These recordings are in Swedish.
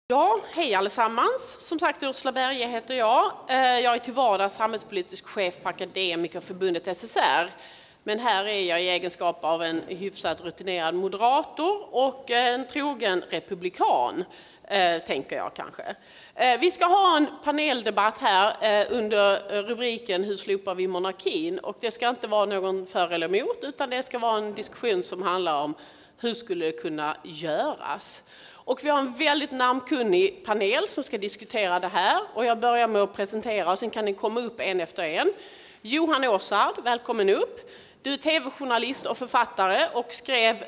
Ja, hej allesammans. Som sagt, Ursula Berge heter jag. Jag är till vardags samhällspolitisk chef på Akademikerförbundet SSR. Men här är jag i egenskap av en hyfsat rutinerad moderator och en trogen republikan, tänker jag kanske. Vi ska ha en paneldebatt här under rubriken Hur slopar vi monarkin? Och det ska inte vara någon för eller emot, utan det ska vara en diskussion som handlar om hur skulle det kunna göras. Och vi har en väldigt namnkunnig panel som ska diskutera det här. Och jag börjar med att presentera och sen kan ni komma upp en efter en. Johan Åsard, välkommen upp. Du är tv-journalist och författare och skrev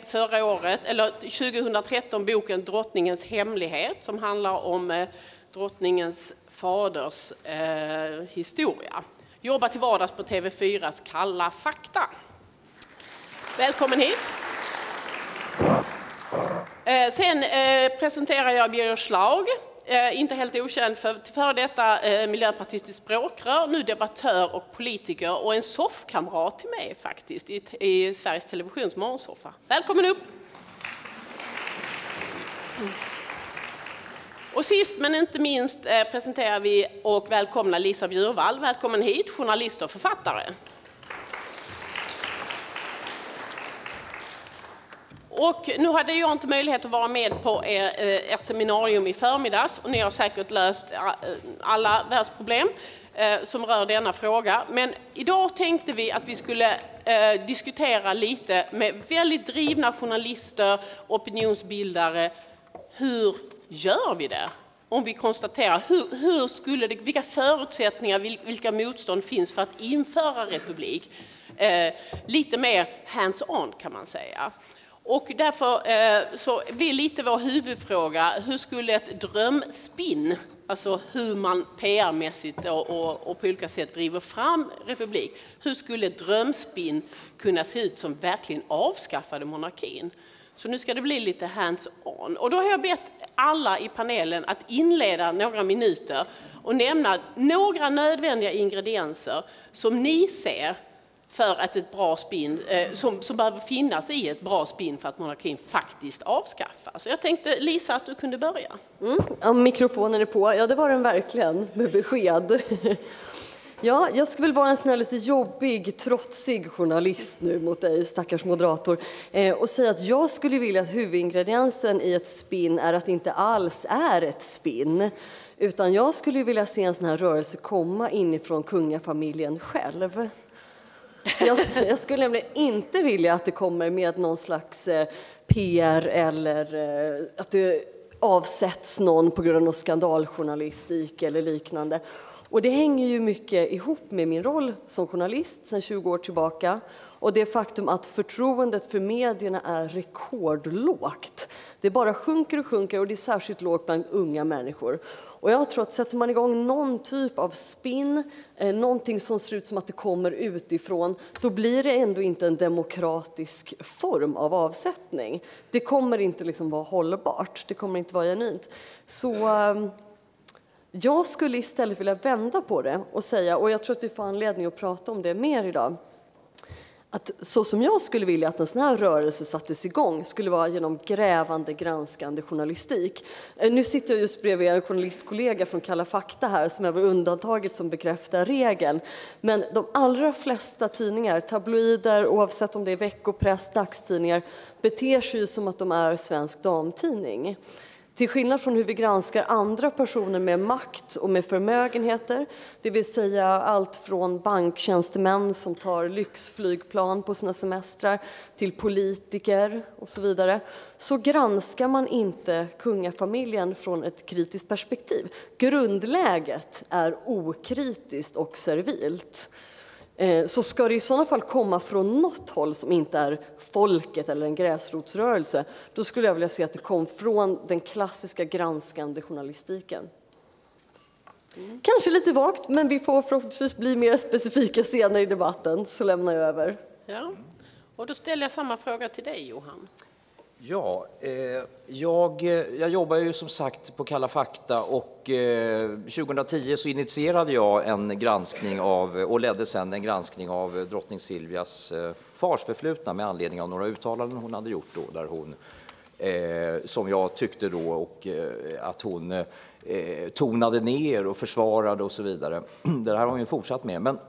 2013 boken Drottningens hemlighet som handlar om drottningens faders historia. Jobbar till vardags på TV4s Kalla fakta. Välkommen hit. Sen presenterar jag Birger Schlaug, inte helt okänd för detta miljöpartistisk språkrör, nu debattör och politiker och en soffkamrat till mig faktiskt i Sveriges Televisions morgonsoffa. Välkommen upp! Och sist men inte minst presenterar vi och välkomnar Lisa Bjurvall. Välkommen hit, journalist och författare. Och nu hade jag inte möjlighet att vara med på ett seminarium i förmiddags och ni har säkert löst alla världsproblem som rör denna fråga. Men idag tänkte vi att vi skulle diskutera lite med väldigt drivna journalister, opinionsbildare. Hur gör vi det? Om vi konstaterar vilka förutsättningar, vilka motstånd finns för att införa republik? Lite mer hands-on kan man säga. Och därför så blir lite vår huvudfråga, hur skulle ett drömspinn, alltså hur man PR-mässigt och på olika sätt driver fram republik, hur skulle ett drömspinn kunna se ut som verkligen avskaffade monarkin? Så nu ska det bli lite hands-on. Och då har jag bett alla i panelen att inleda några minuter och nämna några nödvändiga ingredienser som ni ser för att ett bra spinn, som behöver finnas i ett bra spinn för att monarkin faktiskt avskaffas. Så jag tänkte, Lisa, att du kunde börja. Ja, mikrofonen är på. Ja, det var den verkligen, med besked. Ja, jag skulle väl vara en sån här lite jobbig, trotsig journalist nu mot dig, stackars moderator, och säga att jag skulle vilja att huvudingrediensen i ett spinn är att det inte alls är ett spinn. Utan jag skulle vilja se en sån här rörelse komma inifrån kungafamiljen själv. Jag skulle nämligen inte vilja att det kommer med någon slags PR eller att det avsätts någon på grund av skandaljournalistik eller liknande. Och det hänger ju mycket ihop med min roll som journalist sedan 20 år tillbaka. Och det faktum att förtroendet för medierna är rekordlågt. Det bara sjunker och sjunker och det är särskilt lågt bland unga människor. Och jag tror att sätter man igång någon typ av spinn, någonting som ser ut som att det kommer utifrån, då blir det ändå inte en demokratisk form av avsättning. Det kommer inte liksom vara hållbart, det kommer inte vara genuint. Så jag skulle istället vilja vända på det och säga, och jag tror att vi får anledning att prata om det mer idag, att så som jag skulle vilja att en sån här rörelse sattes igång skulle vara genom grävande, granskande journalistik. Nu sitter jag just bredvid en journalistkollega från Kalla fakta här som är undantaget som bekräftar regeln. Men de allra flesta tidningar, tabloider, oavsett om det är veckopress, dagstidningar, beter sig som att de är Svensk Damtidning. Till skillnad från hur vi granskar andra personer med makt och med förmögenheter, det vill säga allt från banktjänstemän som tar lyxflygplan på sina semestrar till politiker och så vidare, så granskar man inte kungafamiljen från ett kritiskt perspektiv. Grundläget är okritiskt och servilt. Så ska det i sådana fall komma från något håll som inte är folket eller en gräsrotsrörelse, då skulle jag vilja se att det kom från den klassiska granskande journalistiken. Kanske lite vagt, men vi får förhoppningsvis bli mer specifika senare i debatten, så lämnar jag över. Ja, och då ställer jag samma fråga till dig, Johan. Ja, jag jobbar ju som sagt på Kalla fakta och 2010 så initierade jag en granskning och ledde sedan en granskning av drottning Silvias fars förflutna med anledning av några uttalanden hon hade gjort då, där hon som jag tyckte då, och att hon tonade ner och försvarade och så vidare. Det här har hon ju fortsatt med. Men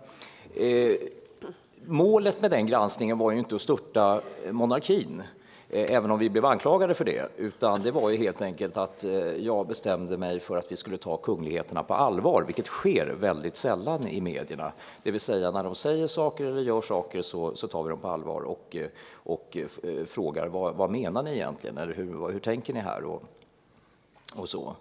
målet med den granskningen var ju inte att störta monarkin, även om vi blev anklagade för det, utan det var ju helt enkelt att jag bestämde mig för att vi skulle ta kungligheterna på allvar, vilket sker väldigt sällan i medierna. Det vill säga när de säger saker eller gör saker så tar vi dem på allvar och frågar vad menar ni egentligen, eller hur tänker ni här och så.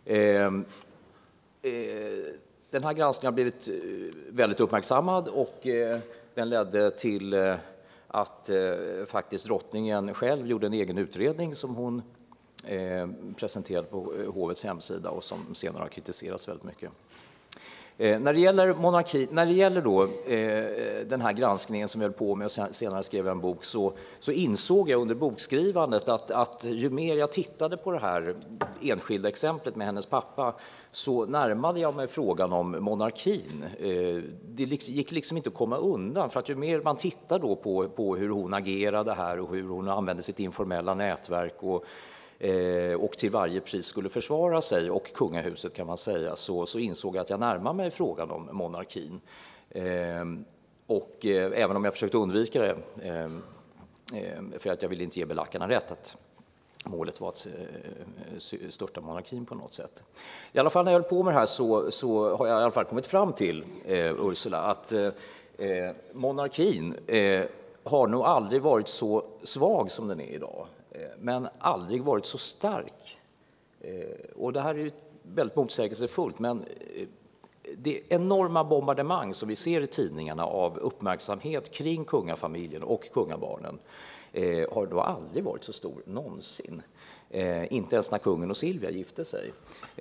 Den här granskningen har blivit väldigt uppmärksammad och den ledde till att faktiskt drottningen själv gjorde en egen utredning som hon presenterade på hovets hemsida och som senare har kritiserats väldigt mycket. När det gäller då, den här granskningen som jag höll på med och senare skrev en bok, så insåg jag under bokskrivandet att ju mer jag tittade på det här enskilda exemplet med hennes pappa, så närmade jag mig frågan om monarkin. Det gick liksom inte att komma undan, för att ju mer man tittar då på hur hon agerade här och hur hon använde sitt informella nätverk och till varje pris skulle försvara sig och kungahuset, kan man säga, så insåg jag att jag närmar mig frågan om monarkin. Och även om jag försökte undvika det, för att jag ville inte ge belackarna rätt att målet var att störta monarkin på något sätt. I alla fall när jag höll på med det här så har jag i alla fall kommit fram till, Ursula, att monarkin har nog aldrig varit så svag som den är idag, men aldrig varit så stark. Och det här är ju väldigt motsägelsefullt, men det enorma bombardemang som vi ser i tidningarna av uppmärksamhet kring kungafamiljen och kungabarnen har då aldrig varit så stor någonsin. Inte ens när kungen och Silvia gifte sig.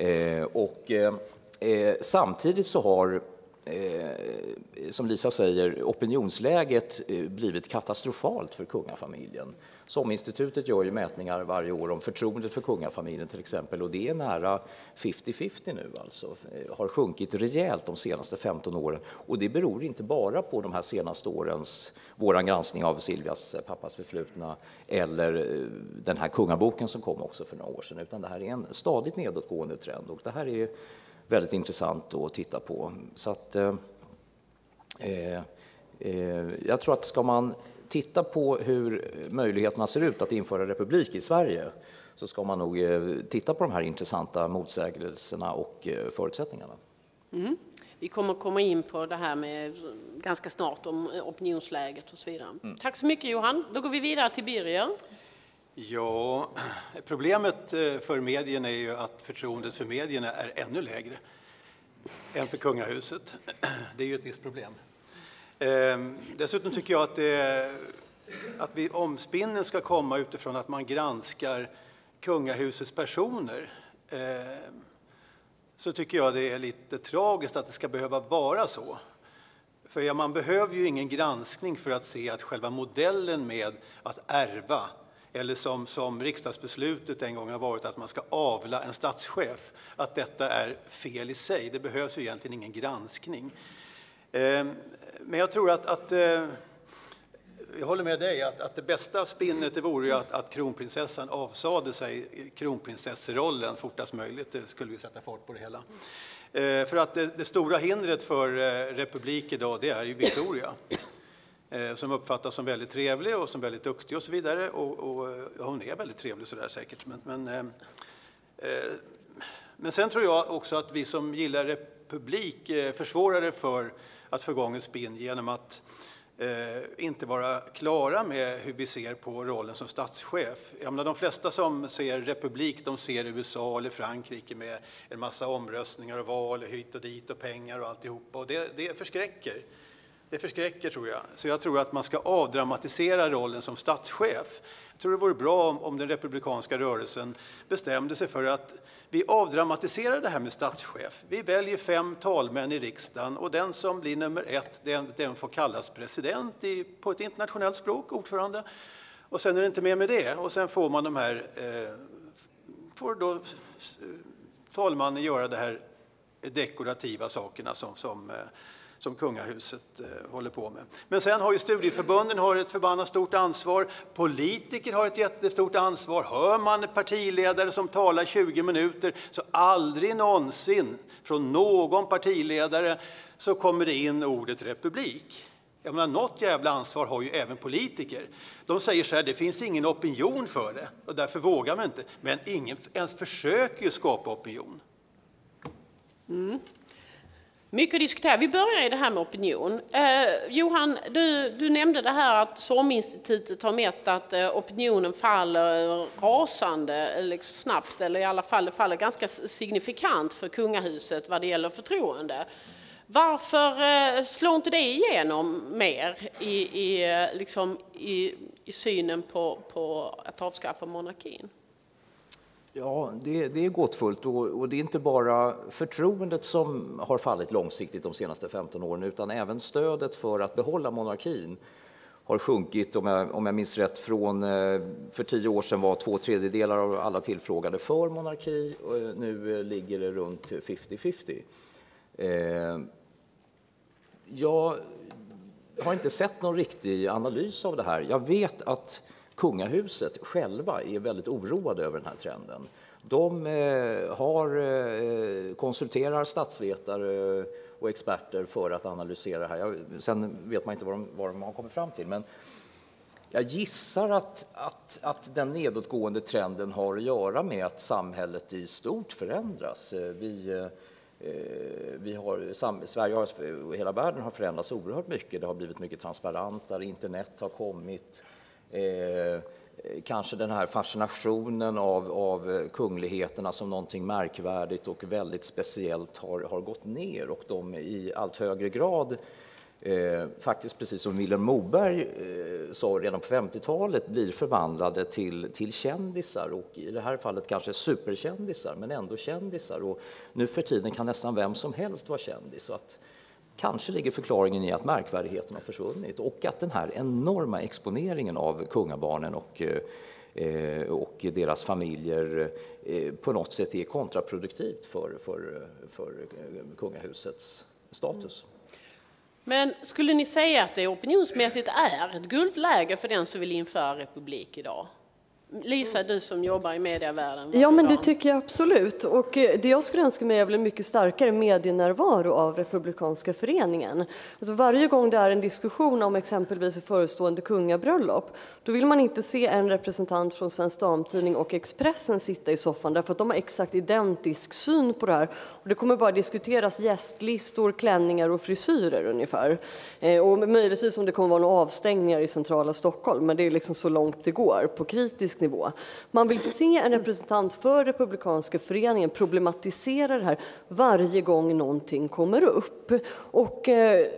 Samtidigt så har, som Lisa säger, opinionsläget blivit katastrofalt för kungafamiljen. SOM-institutet gör ju mätningar varje år om förtroendet för kungafamiljen till exempel, och det är nära 50-50 nu, alltså har sjunkit rejält de senaste 15 åren. Och det beror inte bara på de här senaste årens, våran granskning av Silvias pappas förflutna eller den här kungaboken som kom också för några år sedan, utan det här är en stadigt nedåtgående trend, och det här är väldigt intressant att titta på. Så att jag tror att ska man titta på hur möjligheterna ser ut att införa republik i Sverige, så ska man nog titta på de här intressanta motsägelserna och förutsättningarna. Mm. Vi kommer komma in på det här med ganska snart om opinionsläget och så vidare. Tack så mycket, Johan. Då går vi vidare till Birger. Ja, problemet för medierna är ju att förtroendet för medierna är ännu lägre än för kungahuset. Det är ju ett visst problem. Dessutom tycker jag att omspinnen ska komma utifrån att man granskar kungahusets personer. Så tycker jag det är lite tragiskt att det ska behöva vara så. För ja, man behöver ju ingen granskning för att se att själva modellen med att ärva, eller som riksdagsbeslutet en gång har varit att man ska avla en statschef, att detta är fel i sig. Det behövs ju egentligen ingen granskning. Men jag tror att jag håller med dig att det bästa spinnet det vore ju att kronprinsessan avsade sig kronprinsessrollen fortast möjligt. Det skulle ju sätta fart på det hela. För att det stora hindret för republik idag, det är ju Victoria. Som uppfattas som väldigt trevlig och som väldigt duktig och så vidare. Och hon är väldigt trevlig så där säkert. Men sen tror jag också att vi som gillar republik försvårar det för att få igång en spinn genom att inte vara klara med hur vi ser på rollen som statschef. Jag menar, de flesta som ser republik, de ser USA eller Frankrike med en massa omröstningar och val hit och dit och pengar och alltihopa. Och det förskräcker. Det förskräcker, tror jag. Så jag tror att man ska avdramatisera rollen som statschef. Jag tror det vore bra om den republikanska rörelsen bestämde sig för att vi avdramatiserar det här med statschef. Vi väljer 5 talmän i riksdagen och den som blir nummer 1, den får kallas president på ett internationellt språk, ordförande. Och sen är det inte mer med det. Och sen får man de här, får då talmannen göra det här dekorativa sakerna som kungahuset håller på med. Men sen har ju studieförbunden har ett förbannat stort ansvar. Politiker har ett jättestort ansvar. Hör man partiledare som talar 20 minuter så aldrig någonsin från någon partiledare så kommer det in ordet republik. Jag menar, något jävla ansvar har ju även politiker. De säger så här, det finns ingen opinion för det och därför vågar man inte. Men ingen ens försöker ju skapa opinion. Mycket att diskutera. Vi börjar i det här med opinion. Johan, du nämnde det här att SOM-institutet har mätt att opinionen faller rasande eller snabbt, eller i alla fall det faller ganska signifikant för kungahuset vad det gäller förtroende. Varför slår inte det igenom mer i synen på att avskaffa monarkin? Ja, det är gåtfullt och det är inte bara förtroendet som har fallit långsiktigt de senaste 15 åren utan även stödet för att behålla monarkin har sjunkit, om jag minns rätt, från för 10 år sedan var 2/3 av alla tillfrågade för monarki och nu ligger det runt 50-50. Jag har inte sett någon riktig analys av det här. Jag vet att kungahuset själva är väldigt oroade över den här trenden. De konsulterar statsvetare och experter för att analysera det här. Sen vet man inte vad de har kommit fram till. Men jag gissar att den nedåtgående trenden har att göra med att samhället i stort förändras. Sverige och hela världen har förändrats oerhört mycket. Det har blivit mycket transparentare, internet har kommit. Kanske den här fascinationen av kungligheterna som någonting märkvärdigt och väldigt speciellt har gått ner och de i allt högre grad faktiskt precis som Vilhelm Moberg sa redan på 50-talet blir förvandlade till kändisar och i det här fallet kanske superkändisar men ändå kändisar och nu för tiden kan nästan vem som helst vara kändis så att kanske ligger förklaringen i att märkvärdigheten har försvunnit och att den här enorma exponeringen av kungabarnen och deras familjer på något sätt är kontraproduktivt för kungahusets status. Men skulle ni säga att det opinionsmässigt är ett guldläge för den som vill införa republik idag? Lisa, du som jobbar i medievärlden. Ja, men det tycker jag absolut. Och det jag skulle önska mig är väl en mycket starkare medienärvaro av Republikanska föreningen. Alltså varje gång det är en diskussion om exempelvis ett förestående kungabröllop, då vill man inte se en representant från Svensk Damtidning och Expressen sitta i soffan därför att de har exakt identisk syn på det här. Och det kommer bara diskuteras gästlistor, klänningar och frisyrer ungefär. Och möjligtvis om det kommer vara några avstängningar i centrala Stockholm, men det är liksom så långt det går på kritisk nivå. Man vill se en representant för Republikanska föreningen problematisera det här varje gång någonting kommer upp. Och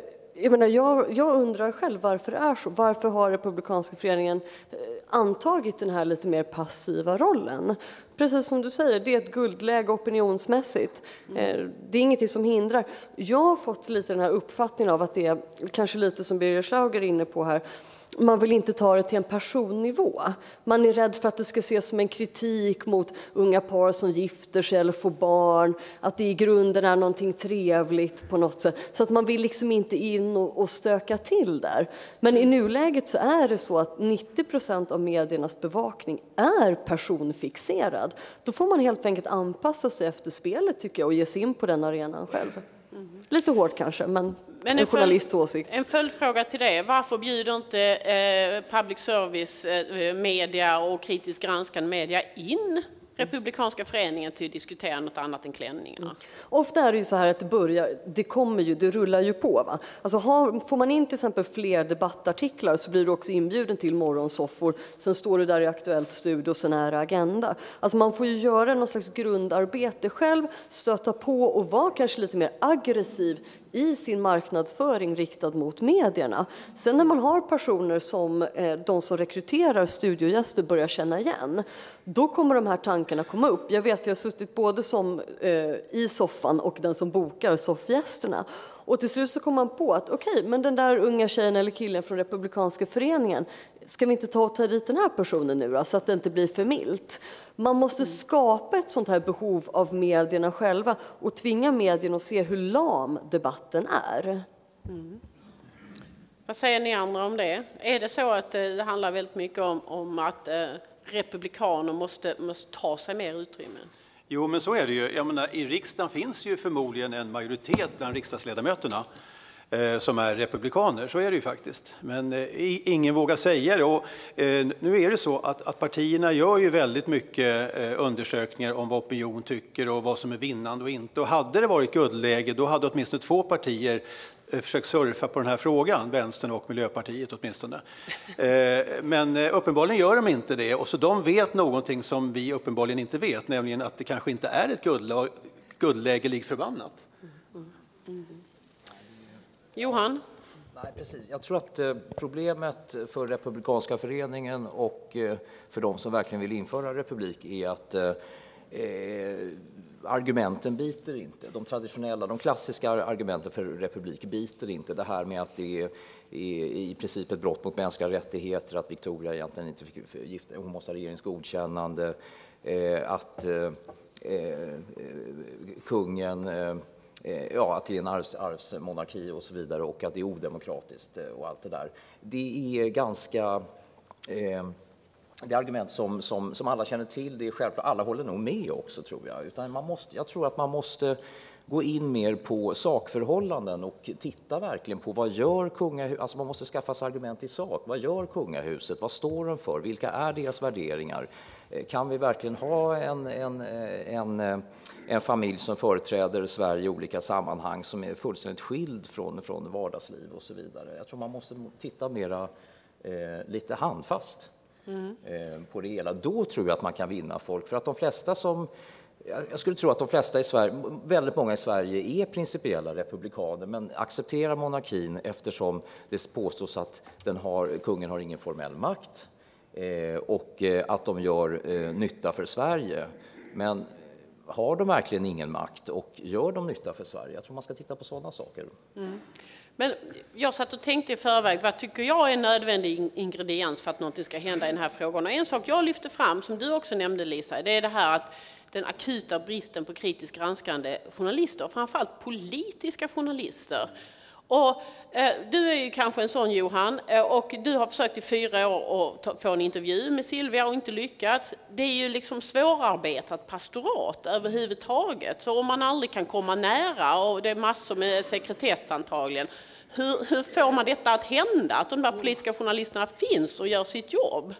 jag undrar själv varför det är så. Varför har Republikanska föreningen antagit den här lite mer passiva rollen? Precis som du säger, det är ett guldläge opinionsmässigt. Det är ingenting som hindrar. Jag har fått lite den här uppfattningen av att det är kanske lite som Birger Schlauger är inne på här. Man vill inte ta det till en personnivå. Man är rädd för att det ska ses som en kritik mot unga par som gifter sig eller får barn. Att det i grunden är någonting trevligt på något sätt. Så att man vill liksom inte in och stöka till där. Men i nuläget så är det så att 90% av mediernas bevakning är personfixerad. Då får man helt enkelt anpassa sig efter spelet tycker jag och ge sig in på den arenan själv. Lite hårt kanske, men en journalists åsikt. En följdfråga till det. Varför bjuder inte public service, media och kritiskt granskande media in Republikanska föreningen till att diskutera något annat än klänningarna? Ofta är det ju så här att det rullar ju på. Va? Alltså får man in till exempel fler debattartiklar så blir du också inbjuden till morgonsoffor. Sen står du där i Aktuellt studio och sen är det Agenda. Alltså man får ju göra någon slags grundarbete själv, stöta på och vara kanske lite mer aggressiv i sin marknadsföring riktad mot medierna. Sen när man har personer som de som rekryterar studiogäster börjar känna igen, då kommer de här tankarna komma upp. Jag vet för jag har suttit både som i soffan och den som bokar soffgästerna. Och till slut så kom man på att okej, men den där unga tjejen eller killen från Republikanska föreningen, ska vi inte ta dit den här personen nu då, så att det inte blir för milt? Man måste skapa ett sånt här behov av medierna själva och tvinga medierna att se hur lam debatten är. Vad säger ni andra om det? Är det så att det handlar väldigt mycket om att republikaner måste ta sig mer utrymme? Jo, men så är det ju. Jag menar, i riksdagen finns ju förmodligen en majoritet bland riksdagsledamöterna som är republikaner. Så är det ju faktiskt. Men ingen vågar säga det. Och, nu är det så att partierna gör ju väldigt mycket undersökningar om vad opinion tycker och vad som är vinnande och inte. Och hade det varit guldläge, då hade åtminstone 2 partier försökt surfa på den här frågan, Vänstern och Miljöpartiet åtminstone. Men uppenbarligen gör de inte det, och så de vet någonting som vi uppenbarligen inte vet, nämligen att det kanske inte är ett guldläge likt förbannat. Johan? Nej, precis. Jag tror att problemet för Republikanska föreningen och för de som verkligen vill införa republik är att argumenten biter inte. De traditionella, de klassiska argumenten för republik biter inte. Det här med att det är i princip ett brott mot mänskliga rättigheter, att Victoria egentligen inte fick gifta, hon måste ha regeringens godkännande, att kungen, att det är en arvsmonarki och så vidare, och att det är odemokratiskt och allt det där. Det är ganska... Det är argument som alla känner till, det är självklart, alla håller nog med också, tror jag. Utan jag tror att man måste gå in mer på sakförhållanden och titta verkligen på vad gör kungahuset, alltså man måste skaffa sig argument i sak. Vad gör kungahuset? Vad står de för? Vilka är deras värderingar? Kan vi verkligen ha en familj som företräder Sverige i olika sammanhang som är fullständigt skild från vardagsliv och så vidare? Jag tror man måste titta mera lite handfast på det hela. Då tror jag att man kan vinna folk. För att de flesta jag skulle tro att de flesta i Sverige, väldigt många i Sverige, är principiella republikaner men accepterar monarkin eftersom det påstås att kungen har ingen formell makt och att de gör nytta för Sverige. Men har de verkligen ingen makt och gör de nytta för Sverige? Jag tror man ska titta på sådana saker. Men jag satt och tänkte i förväg, vad tycker jag är en nödvändig ingrediens för att något ska hända i den här frågan? Och en sak jag lyfter fram, som du också nämnde, Lisa, det är det här att den akuta bristen på kritiskt granskande journalister, framförallt politiska journalister. Och du är ju kanske en sån, Johan, och du har försökt i 4 år att få en intervju med Silvia och inte lyckats. Det är ju liksom svårarbetat pastorat överhuvudtaget, så om man aldrig kan komma nära och det är massor med sekretess antagligen, hur får man detta att hända, att de där politiska journalisterna finns och gör sitt jobb?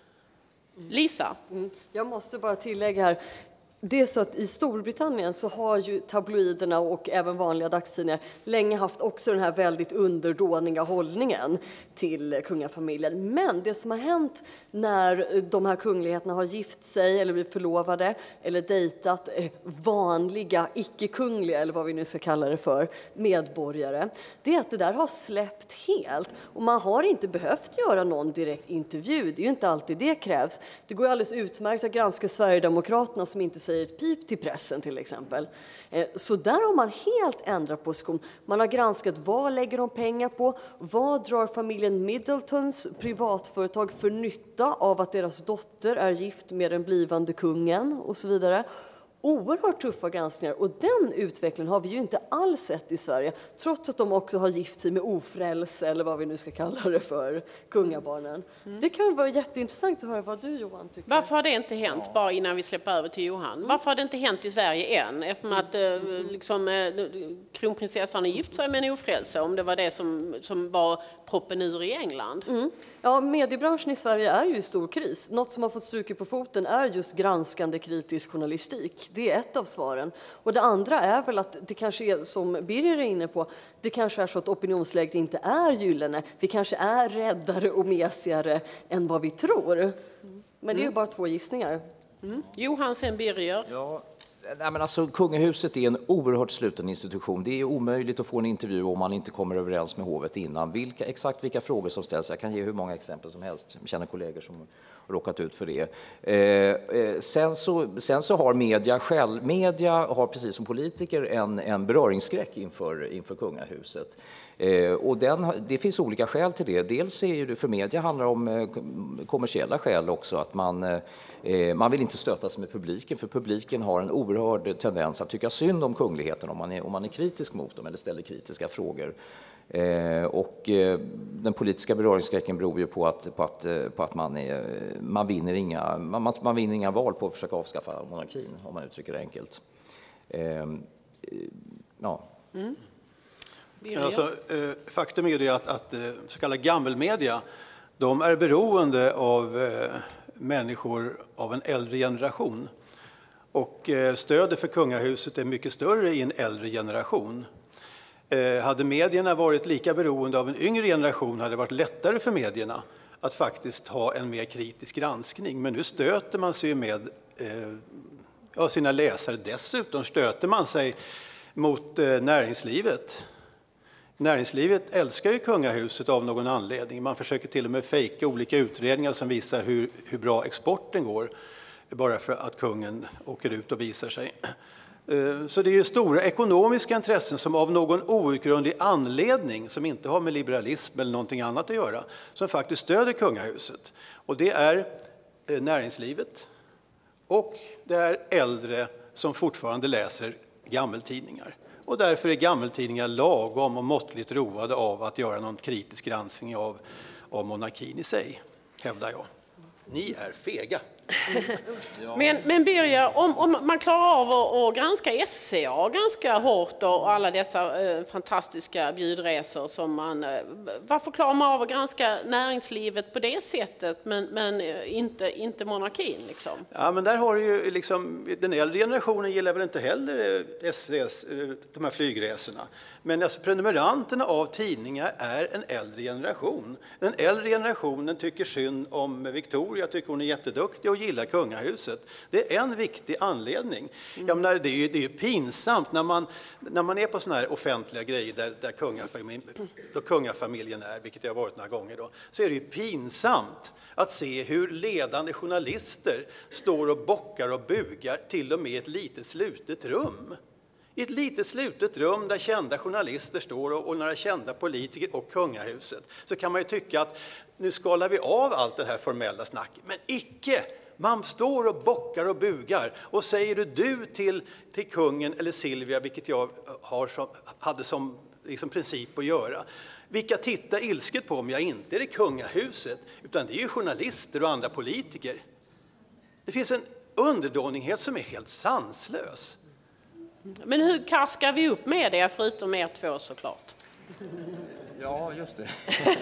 Lisa? Jag måste bara tillägga här. Det är så att i Storbritannien så har ju tabloiderna och även vanliga dagstidningar länge haft också den här väldigt underdåniga hållningen till kungafamiljen. Men det som har hänt när de här kungligheterna har gift sig eller blivit förlovade eller dejtat vanliga icke-kungliga, eller vad vi nu ska kalla det för, medborgare, det är att det där har släppt helt. Och man har inte behövt göra någon direkt intervju. Det är ju inte alltid det krävs. Det går alldeles utmärkt att granska Sverigedemokraterna som inte säger ett pip till pressen till exempel. Så där har man helt ändrat position. Man har granskat vad lägger de pengar på, vad drar familjen Middletons privatföretag för nytta av att deras dotter är gift med den blivande kungen och så vidare. Oerhört tuffa granskningar, och den utvecklingen har vi ju inte alls sett i Sverige, trots att de också har gift sig med ofrälse eller vad vi nu ska kalla det för, kungabarnen. Det kan vara jätteintressant att höra vad du, Johan, tycker. Varför har det inte hänt, bara innan vi släpper över till Johan? Varför har det inte hänt i Sverige än? Eftersom att kronprinsessan har gift sig med en ofrälse, om det var det som var proppen ur i England. Ja, mediebranschen i Sverige är ju i stor kris. Något som har fått stryka på foten är just granskande kritisk journalistik. Det är ett av svaren. Och det andra är väl att det kanske är, som Birger är inne på, det kanske är så att opinionsläget inte är gyllene. Vi kanske är räddare och mesigare än vad vi tror. Men det är ju bara 2 gissningar. Johan, sen Birger. Ja. Nej, men alltså, kungahuset är en oerhört sluten institution. Det är omöjligt att få en intervju om man inte kommer överens med hovet innan. Exakt vilka frågor som ställs. Jag kan ge hur många exempel som helst. Jag känner kollegor som har råkat ut för det. Sen så har media har precis som politiker en beröringsskräck inför kungahuset. Och det finns olika skäl till det. Dels är det för media handlar om kommersiella skäl också, att man vill inte stöta sig med publiken, för publiken har en oerhörd tendens att tycka synd om kungligheten om man är kritisk mot dem eller ställer kritiska frågor. Den politiska beröringsskräcken beror ju på att man vinner inga val på att försöka avskaffa monarkin, om man uttrycker det enkelt. Ja. Alltså, faktum är ju det att så kallade gammelmedia, de är beroende av människor av en äldre generation. Och stödet för kungahuset är mycket större i en äldre generation. Hade medierna varit lika beroende av en yngre generation hade det varit lättare för medierna att faktiskt ha en mer kritisk granskning. Men nu stöter man sig med sina läsare. Dessutom stöter man sig mot näringslivet. Näringslivet älskar ju kungahuset av någon anledning. Man försöker till och med fejka olika utredningar som visar hur bra exporten går bara för att kungen åker ut och visar sig. Så det är ju stora ekonomiska intressen som av någon outgrundlig anledning, som inte har med liberalism eller någonting annat att göra, som faktiskt stöder kungahuset. Och det är näringslivet och det är äldre som fortfarande läser gammeltidningar. Och därför är gammeltidningar lagom och måttligt roade av att göra någon kritisk granskning av monarkin i sig, hävdar jag. Ni är fega. Men Birger, om man klarar av att granska SCA ganska hårt och alla dessa fantastiska bjudresor som man... Varför klarar man av att granska näringslivet på det sättet men inte monarkin liksom? Ja, men där har du ju liksom, den äldre generationen gillar väl inte heller SCS, de här flygresorna. Men alltså, prenumeranterna av tidningar är en äldre generation. Den äldre generationen tycker synd om Victoria, tycker hon är jätteduktig och gillar kungahuset. Det är en viktig anledning. Jag menar, det är ju pinsamt när man är på såna här offentliga grejer där kungafamiljen är, vilket jag har varit några gånger då, så är det ju pinsamt att se hur ledande journalister står och bockar och bugar till och med i ett litet slutet rum. I ett litet slutet rum där kända journalister står och några kända politiker och kungahuset, så kan man ju tycka att nu skalar vi av allt det här formella snacket. Men icke! Man står och bockar och bugar. Och säger du till kungen eller Silvia, vilket jag hade som liksom princip att göra. Vilka tittar ilsket på om jag inte är i kungahuset, utan det är ju journalister och andra politiker. Det finns en underdånighet som är helt sanslös. Men hur kaskar vi upp med det, förutom er två såklart? Ja, just det.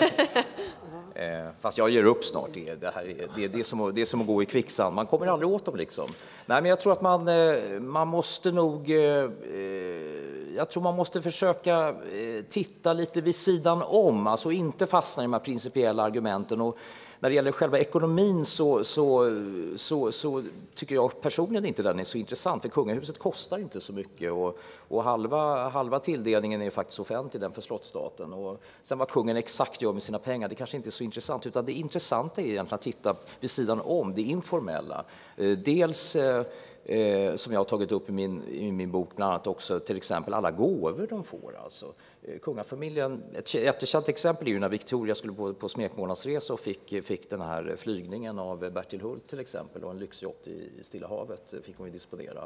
Fast jag ger upp snart. Det är som att gå i kvicksand. Man kommer aldrig åt dem liksom. Nej, men jag tror att man måste nog... Jag tror man måste försöka titta lite vid sidan om. Alltså inte fastna i de här principiella argumenten. Och när det gäller själva ekonomin så tycker jag personligen inte den är så intressant. För kungahuset kostar inte så mycket och halva tilldelningen är faktiskt offentlig, den för slottsstaten. Och sen vad kungen exakt gör med sina pengar, det kanske inte är så intressant. Utan det intressanta är egentligen att titta vid sidan om, det informella. Dels... som jag har tagit upp i min bok bland annat också, till exempel alla gåvor de får. Alltså, kungafamiljen, ett jättekänt exempel är ju när Victoria skulle på smekmånadsresa och fick den här flygningen av Bertil Hult till exempel, och en lyxyacht i Stilla havet fick hon ju disponera.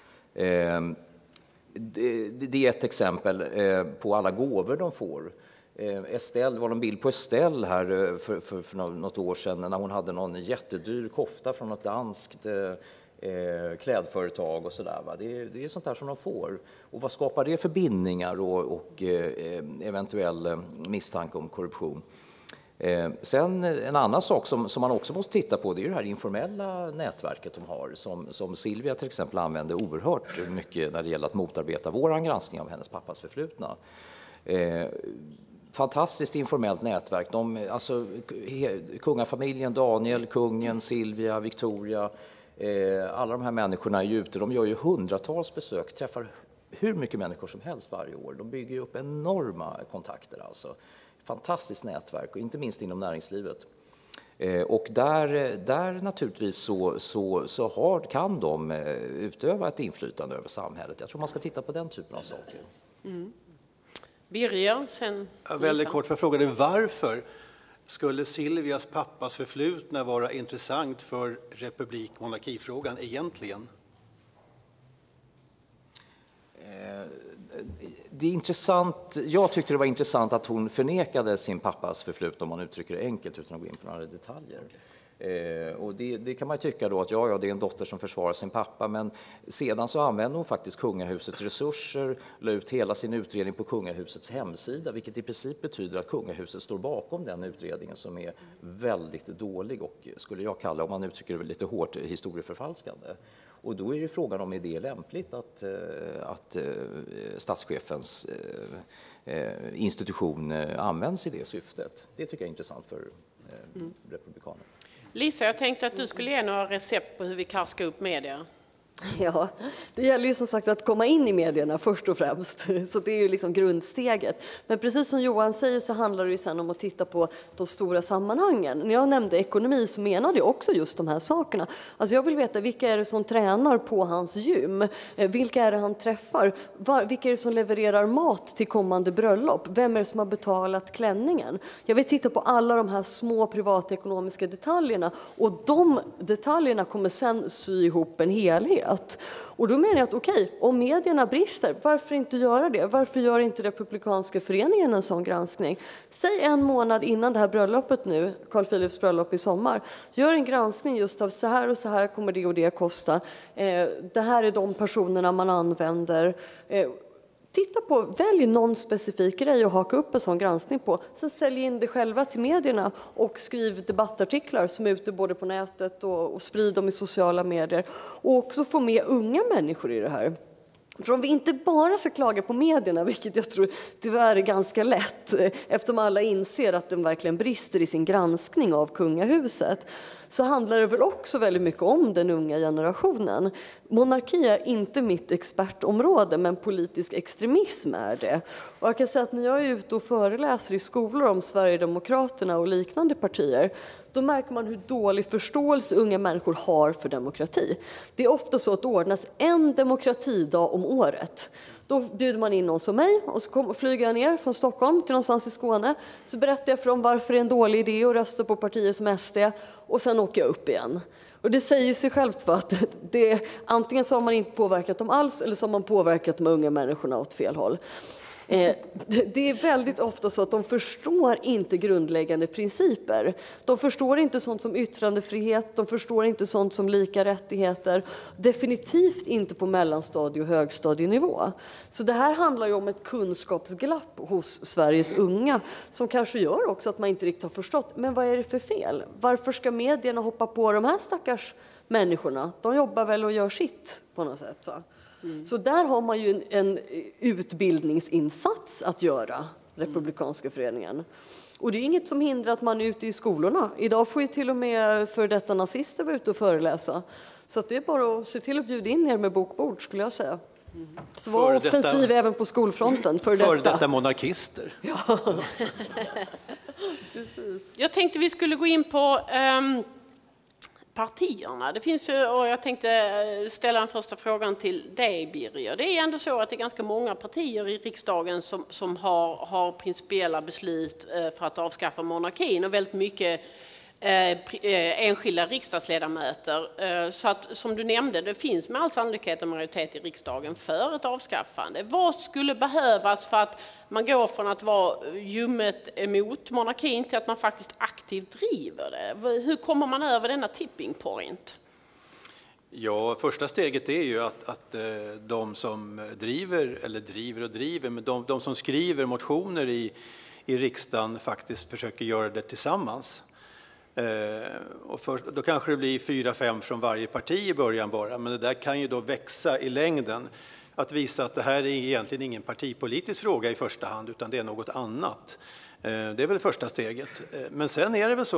Det är ett exempel på alla gåvor de får. Estelle, var en bild på Estelle här för något år sedan när hon hade någon jättedyr kofta från något danskt klädföretag och sådär. Det är sånt där som de får. Och vad skapar det för bindningar och eventuell misstanke om korruption? Sen en annan sak som man också måste titta på, det är det här informella nätverket de har som Silvia till exempel använder oerhört mycket när det gäller att motarbeta våran granskning av hennes pappas förflutna. Fantastiskt informellt nätverk. Alltså, kungafamiljen, Daniel, kungen, Silvia, Victoria, alla de här människorna är ju ute, de gör ju hundratals besök, träffar hur mycket människor som helst varje år. De bygger ju upp enorma kontakter alltså. Fantastiskt nätverk, och inte minst inom näringslivet. Och där naturligtvis kan de utöva ett inflytande över samhället. Jag tror man ska titta på den typen av saker. Mm. Birger, sen... Väldigt kort, för jag frågade varför skulle Silvias pappas förflutna vara intressant för republik-monarkifrågan egentligen? det är intressant. Jag tyckte det var intressant att hon förnekade sin pappas förflutna, om man uttrycker det enkelt utan att gå in på några detaljer. Och det kan man tycka då att ja, det är en dotter som försvarar sin pappa, men sedan så använder hon faktiskt kungahusets resurser, la ut hela sin utredning på kungahusets hemsida, vilket i princip betyder att kungahuset står bakom den utredningen som är väldigt dålig och, skulle jag kalla, om man uttrycker det lite hårt, historieförfalskande. Och då är det frågan om det är lämpligt att statschefens institution används i det syftet. Det tycker jag är intressant för republikanerna. Lisa, jag tänkte att du skulle ge några recept på hur vi karskar upp media. Ja, det gäller ju som sagt att komma in i medierna först och främst. Så det är ju liksom grundsteget. Men precis som Johan säger så handlar det ju sen om att titta på de stora sammanhangen. När jag nämnde ekonomi så menade jag också just de här sakerna. Alltså jag vill veta vilka är det som tränar på hans gym? Vilka är det han träffar? Vilka är det som levererar mat till kommande bröllop? Vem är det som har betalat klänningen? Jag vill titta på alla de här små privatekonomiska detaljerna. Och de detaljerna kommer sen sy ihop en helhet. Och då menar jag att okej, om medierna brister, varför inte göra det? Varför gör inte Republikanska föreningen en sån granskning? Säg en månad innan det här bröllopet nu, Carl Philips bröllop i sommar, gör en granskning just av så här och så här kommer det och det kosta. Det här är de personerna man använder. Titta på, välj någon specifik grej och haka upp en sån granskning på. Sen sälj in det själva till medierna och skriv debattartiklar som är ute både på nätet och sprid dem i sociala medier. Och också få med unga människor i det här. För om vi inte bara ska klaga på medierna, vilket jag tror tyvärr är ganska lätt, eftersom alla inser att den verkligen brister i sin granskning av kungahuset, så handlar det väl också väldigt mycket om den unga generationen. Monarki är inte mitt expertområde, men politisk extremism är det. Och jag kan säga att när jag är ute och föreläser i skolor om Sverigedemokraterna och liknande partier, då märker man hur dålig förståelse unga människor har för demokrati. Det är ofta så att det ordnas en demokratidag om året. Då bjuder man in någon som mig och så flyger jag ner från Stockholm till någonstans i Skåne. Så berättar jag för dem varför det är en dålig idé att rösta på partier som SD och sen åker jag upp igen. Och det säger sig självt för att antingen så har man inte påverkat dem alls eller så har man påverkat de unga människorna åt fel håll. Det är väldigt ofta så att de förstår inte grundläggande principer. De förstår inte sånt som yttrandefrihet, de förstår inte sånt som lika rättigheter. Definitivt inte på mellanstadie- och högstadienivå. Så det här handlar ju om ett kunskapsglapp hos Sveriges unga som kanske gör också att man inte riktigt har förstått. Men vad är det för fel? Varför ska medierna hoppa på de här stackars människorna? De jobbar väl och gör sitt på något sätt, va? Så där har man ju en utbildningsinsats att göra, Republikanska föreningen. Och det är inget som hindrar att man är ute i skolorna. Idag får ju till och med för detta nazister vara ute och föreläsa. Så att det är bara att se till att bjuda in er med bokbord, skulle jag säga. Så var offensiv även på skolfronten. För detta monarkister. Ja. Precis. Jag tänkte vi skulle gå in på partierna. Det finns ju, och jag tänkte ställa den första frågan till dig, Birger. Det är ändå så att det är ganska många partier i riksdagen som har principiella beslut för att avskaffa monarkin och väldigt mycket enskilda riksdagsledamöter. Så att, som du nämnde, det finns med all sannolikhet en majoritet i riksdagen för ett avskaffande. Vad skulle behövas för att man går från att vara ljummet emot monarkin till att man faktiskt aktivt driver det? Hur kommer man över denna tipping point? Ja, första steget är ju att de som driver, men de som skriver motioner i riksdagen faktiskt försöker göra det tillsammans. Och då kanske det blir 4-5 från varje parti i början bara, men det där kan ju då växa i längden. Att visa att det här är egentligen ingen partipolitisk fråga i första hand, utan det är något annat. Det är väl första steget. Men sen är det väl så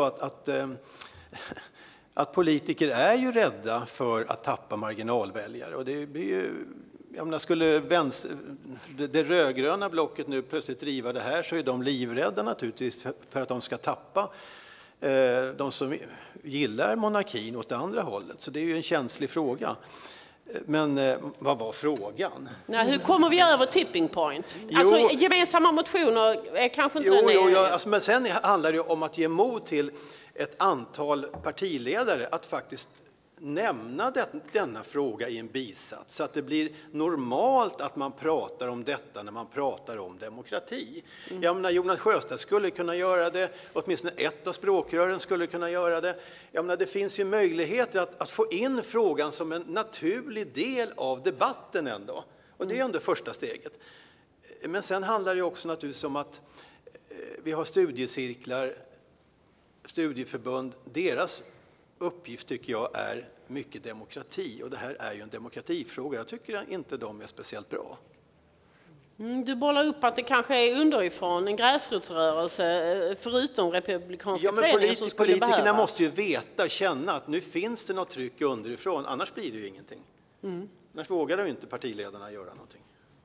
att politiker är ju rädda för att tappa marginalväljare. Och det blir ju, jag menar, skulle det rödgröna blocket nu plötsligt driva det här, så är de livrädda naturligtvis för att de ska tappa de som gillar monarkin åt det andra hållet. Så det är ju en känslig fråga. Men vad var frågan? Nej, hur kommer vi över tipping point? Alltså gemensamma motioner är kanske inte men sen handlar det om att ge mod till ett antal partiledare att faktiskt nämna denna fråga i en bisats så att det blir normalt att man pratar om detta när man pratar om demokrati. Jag menar, Jonas Sjöstedt skulle kunna göra det, åtminstone ett av språkrören skulle kunna göra det. Jag menar, det finns ju möjligheter att få in frågan som en naturlig del av debatten ändå. Och det är ändå första steget. Men sen handlar det också naturligtvis om att vi har studiecirklar, studieförbund, deras uppgift tycker jag är mycket demokrati och det här är ju en demokratifråga. Jag tycker inte de är speciellt bra. Du bollar upp att det kanske är underifrån en gräsrotsrörelse förutom republikanska föreningar som skulle politikerna behövas. måste ju veta och känna att nu finns det något tryck underifrån, annars blir det ju ingenting. Annars vågar ju inte partiledarna göra någonting.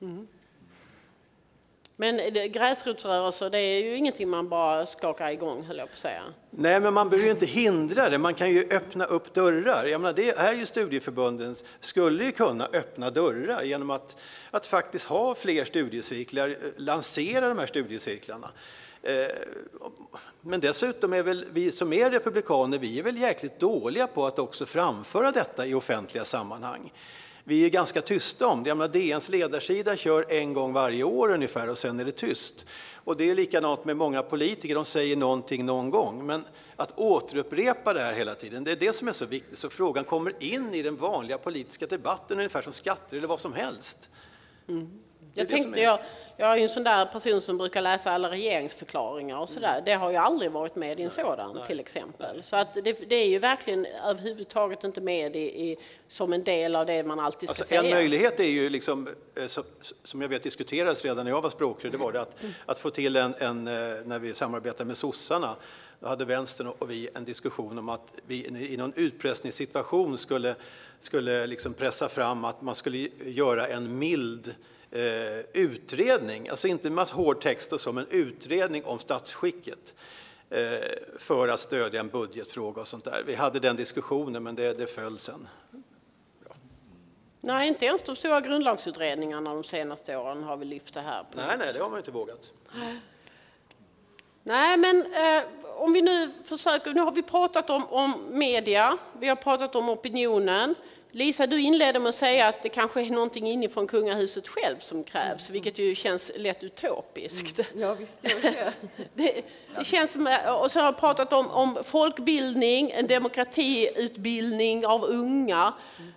Men gräsrotsrörelser, det är ju ingenting man bara skakar igång, höll jag på att säga. Nej, men man behöver ju inte hindra det. Man kan ju öppna upp dörrar. Jag menar, det är ju studieförbunden skulle ju kunna öppna dörrar genom att faktiskt ha fler studiecirklar, lansera de här studiecirklarna. Men dessutom är väl vi som är republikaner, vi är väl jäkligt dåliga på att också framföra detta i offentliga sammanhang. Vi är ganska tysta om det. Jag menar, DNs ledarsida kör en gång varje år ungefär och sen är det tyst. Och det är likadant med många politiker, de säger någonting någon gång. Men att återupprepa det här hela tiden, det är det som är så viktigt. Så frågan kommer in i den vanliga politiska debatten ungefär som skatter eller vad som helst. Jag är ju en sån där person som brukar läsa alla regeringsförklaringar och sådär. Det har ju aldrig varit med i en sådan till exempel. Så att det är ju verkligen överhuvudtaget inte med som en del av det man alltid ska säga. En möjlighet är ju liksom, som jag vet diskuterades redan när jag var språkrör, det var det att få till när vi samarbetade med sossarna. Då hade vänstern och vi en diskussion om att vi i någon utpressningssituation skulle liksom pressa fram att man skulle göra en mild utredning, alltså inte en massa hård text och så, men utredning om statsskicket för att stödja en budgetfråga och sånt där. Vi hade den diskussionen, men det föll sen. Ja. Nej, inte ens de stora grundlagsutredningarna de senaste åren har vi lyft det här på. Nej, det har man inte vågat. Nej, men om vi nu försöker, nu har vi pratat om media, vi har pratat om opinionen. Lisa, du inledde med att säga att det kanske är någonting inifrån kungahuset själv som krävs, vilket ju känns lätt utopiskt. Ja, visst gör det. Det känns som, och så har jag pratat om folkbildning, en demokratiutbildning av unga.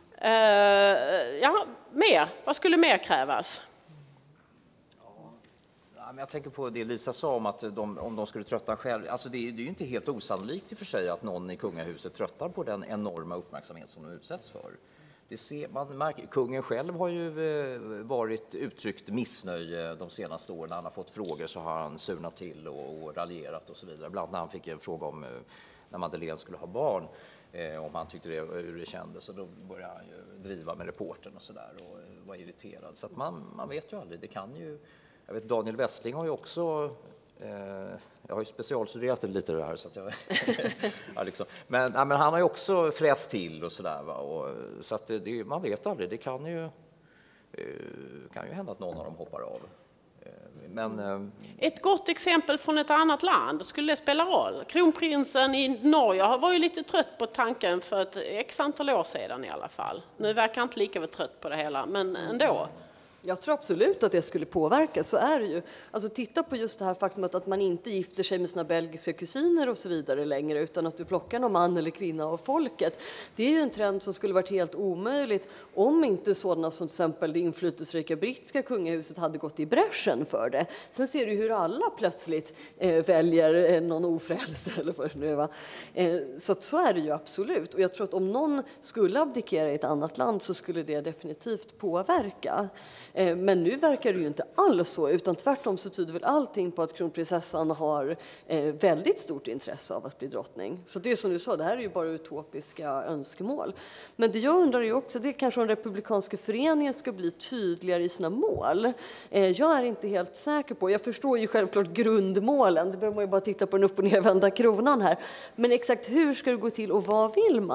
Mer. Vad skulle mer krävas? Jag tänker på det Lisa sa om att om de skulle tröttna själv. Alltså det är ju inte helt osannolikt i och för sig att någon i kungahuset tröttar på den enorma uppmärksamhet som de utsätts för. Man märker, kungen själv har ju uttryckt missnöje de senaste åren. När han har fått frågor så har han surnat till och raljerat och så vidare. Bland annat när han fick en fråga om när Madeleine skulle ha barn. Om han tyckte hur det kändes, och då började han ju driva med reportern och sådär och var irriterad. Så att man vet ju aldrig, det kan ju... Jag vet, Daniel Westling har ju också, jag har ju specialstuderat lite det här så att jag, ja, liksom. Men han har ju också fräst till och sådär, så att man vet aldrig, det kan ju hända att någon av dem hoppar av. Men, ett gott exempel från ett annat land, skulle det spela roll? Kronprinsen i Norge var ju lite trött på tanken för ett x antal år sedan i alla fall. Nu verkar han inte lika trött på det hela, men ändå. Jag tror absolut att det skulle påverka, så är det ju. Alltså titta på just det här faktumet att man inte gifter sig med sina belgiska kusiner och så vidare längre, utan att du plockar någon man eller kvinna av folket. Det är ju en trend som skulle varit helt omöjligt om inte sådana som till exempel det inflytelserika brittiska kungahuset hade gått i bräschen för det. Sen ser du hur alla plötsligt väljer någon ofrälse eller vad det nu är, va? Så är det ju absolut. Och jag tror att om någon skulle abdikera i ett annat land så skulle det definitivt påverka. Men nu verkar det ju inte alls så, utan tvärtom så tyder väl allting på att kronprinsessan har väldigt stort intresse av att bli drottning. Så det som du sa, det här är ju bara utopiska önskemål. Men det jag undrar ju också, det är kanske om republikanska föreningen ska bli tydligare i sina mål. Jag är inte helt säker på, jag förstår ju självklart grundmålen, det behöver man ju bara titta på den upp- och nervända kronan här. Men exakt hur ska det gå till och vad vill man?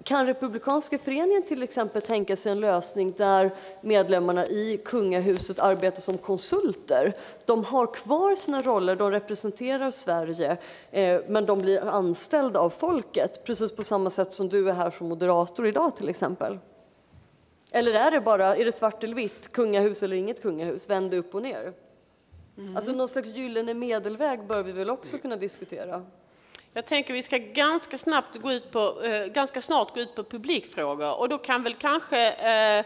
Kan Republikanska föreningen till exempel tänka sig en lösning där medlemmarna i kungahuset arbetar som konsulter? De har kvar sina roller, de representerar Sverige, men de blir anställda av folket, precis på samma sätt som du är här som moderator idag till exempel. Eller är det svart eller vitt, kungahus eller inget kungahus, vänd upp och ner? Alltså någon slags gyllene medelväg bör vi väl också kunna diskutera. Jag tänker vi ska ganska snart gå ut på publikfrågor, och då kan väl kanske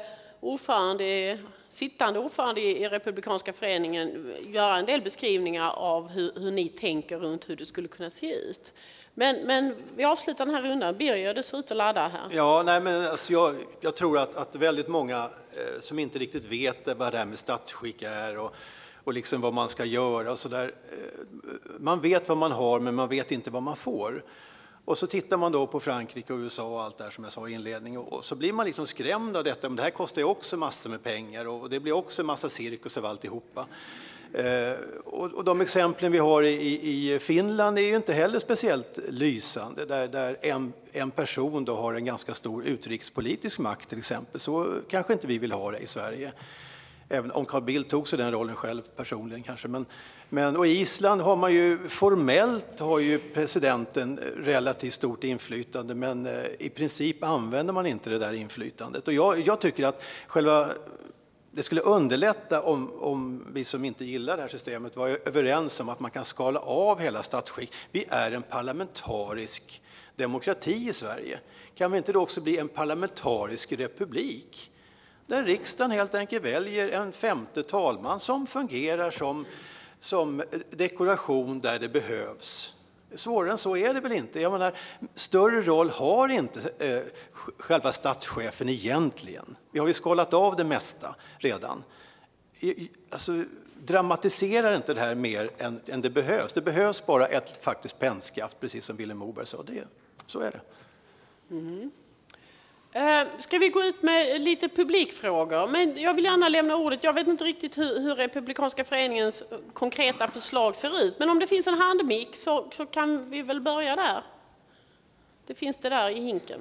sittande ordförande i Republikanska föreningen göra en del beskrivningar av hur ni tänker runt hur det skulle kunna se ut. Men vi avslutar den här rundan. Birger, det ser ut att ladda här. Ja, nej, men alltså jag tror att väldigt många som inte riktigt vet vad det här med statsskick är och liksom vad man ska göra och så där. Man vet vad man har, men man vet inte vad man får. Och så tittar man då på Frankrike och USA och allt det här som jag sa i inledningen, och så blir man liksom skrämd av detta. Men det här kostar ju också massor med pengar, och det blir också en massa cirkus av alltihopa. Och de exemplen vi har i Finland är ju inte heller speciellt lysande, där en person då har en ganska stor utrikespolitisk makt till exempel. Så kanske inte vi vill ha det i Sverige. Även om Carl Bildt tog sig den rollen själv personligen kanske. Och i Island har man ju formellt presidenten relativt stort inflytande, men i princip använder man inte det där inflytandet. Och jag tycker att det skulle underlätta om vi som inte gillar det här systemet var överens om att man kan skala av hela statsskick. Vi är en parlamentarisk demokrati i Sverige. Kan vi inte då också bli en parlamentarisk republik? Där riksdagen helt enkelt väljer en femte talman som fungerar som dekoration där det behövs. Svårare än så är det väl inte. Jag menar, större roll har inte själva statschefen egentligen. Vi har ju skalat av det mesta redan. Alltså, dramatiserar inte det här mer än det behövs. Det behövs bara ett faktiskt pennskaft, precis som Vilhelm Moberg sa. Så är det. Mm. Ska vi gå ut med lite publikfrågor? Men jag vill gärna lämna ordet. Jag vet inte riktigt hur Republikanska föreningens konkreta förslag ser ut. Men om det finns en handmick så kan vi väl börja där. Det finns det där i hinken.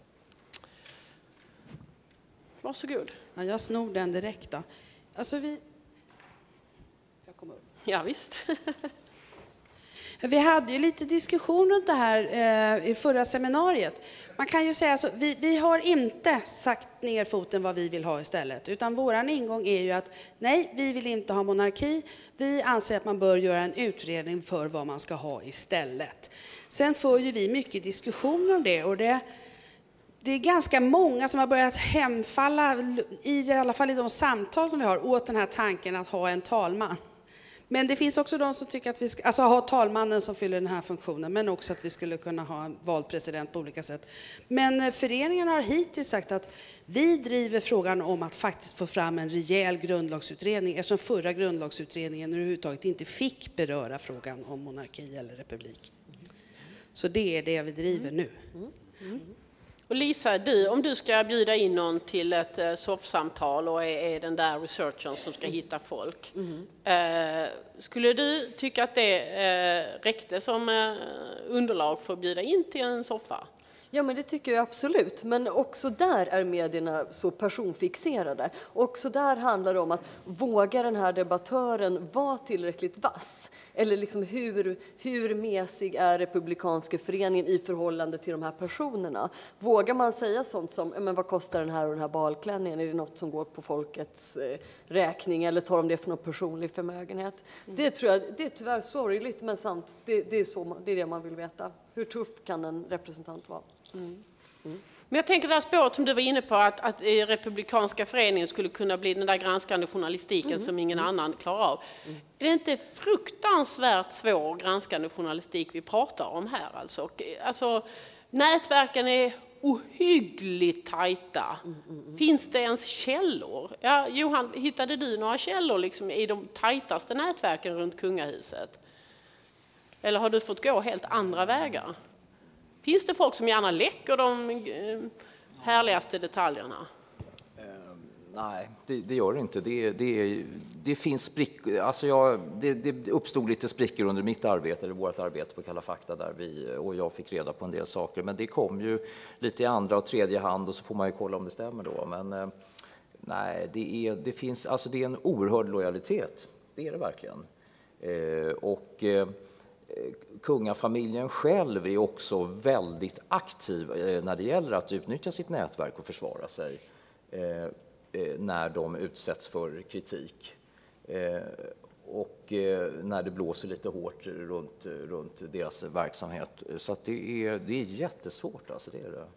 Varsågod. Ja, jag snor den direkt då. Alltså jag kommer upp. Ja, visst. Vi hade ju lite diskussion runt det här i förra seminariet. Man kan ju säga så, vi har inte sagt ner foten vad vi vill ha istället. Utan våran ingång är ju att nej, vi vill inte ha monarki. Vi anser att man bör göra en utredning för vad man ska ha istället. Sen får ju vi mycket diskussioner om det, och det är ganska många som har börjat hemfalla, i alla fall i de samtal som vi har, åt den här tanken att ha en talman. Men det finns också de som tycker att vi ska ha talmannen som fyller den här funktionen, men också att vi skulle kunna ha en vald president på olika sätt. Men föreningen har hittills sagt att vi driver frågan om att faktiskt få fram en rejäl grundlagsutredning, eftersom förra grundlagsutredningen överhuvudtaget inte fick beröra frågan om monarki eller republik. Så det är det vi driver nu. Och Lisa, om du ska bjuda in någon till ett soffsamtal och är den där researchern som ska hitta folk. Skulle du tycka att det räckte som underlag för att bjuda in till en soffa? Ja, men det tycker jag absolut. Men också där är medierna så personfixerade. Också där handlar det om att våga den här debattören vara tillräckligt vass? Eller liksom hur mesig är Republikanska föreningen i förhållande till de här personerna? Vågar man säga sånt som, men vad kostar den här och den här balklänningen? Är det något som går på folkets räkning, eller tar de det för någon personlig förmögenhet? Det tror jag, det är tyvärr sorgligt men sant. Det är det man vill veta. Hur tuff kan en representant vara? Men jag tänker det här spåret som du var inne på, att Republikanska föreningen skulle kunna bli den där granskande journalistiken som ingen annan klarar av. Är det inte fruktansvärt svår granskande journalistik vi pratar om här? Alltså nätverken är ohyggligt tajta. Finns det ens källor? Ja, Johan, hittade du några källor liksom i de tajtaste nätverken runt kungahuset? Eller har du fått gå helt andra vägar? Finns det folk som gärna läcker de härligaste detaljerna? Nej, det gör det inte. Det finns sprickor. Alltså det uppstod lite sprickor under mitt arbete, eller vårt arbete på Kalla fakta, där jag fick reda på en del saker. Men det kom ju lite i andra och tredje hand, och så får man ju kolla om det stämmer då. Men nej, det finns, alltså det är en oerhörd lojalitet. Det är det verkligen. Kungafamiljen själv är också väldigt aktiv när det gäller att utnyttja sitt nätverk och försvara sig när de utsätts för kritik och när det blåser lite hårt runt deras verksamhet. Så att det är jättesvårt, alltså det är det.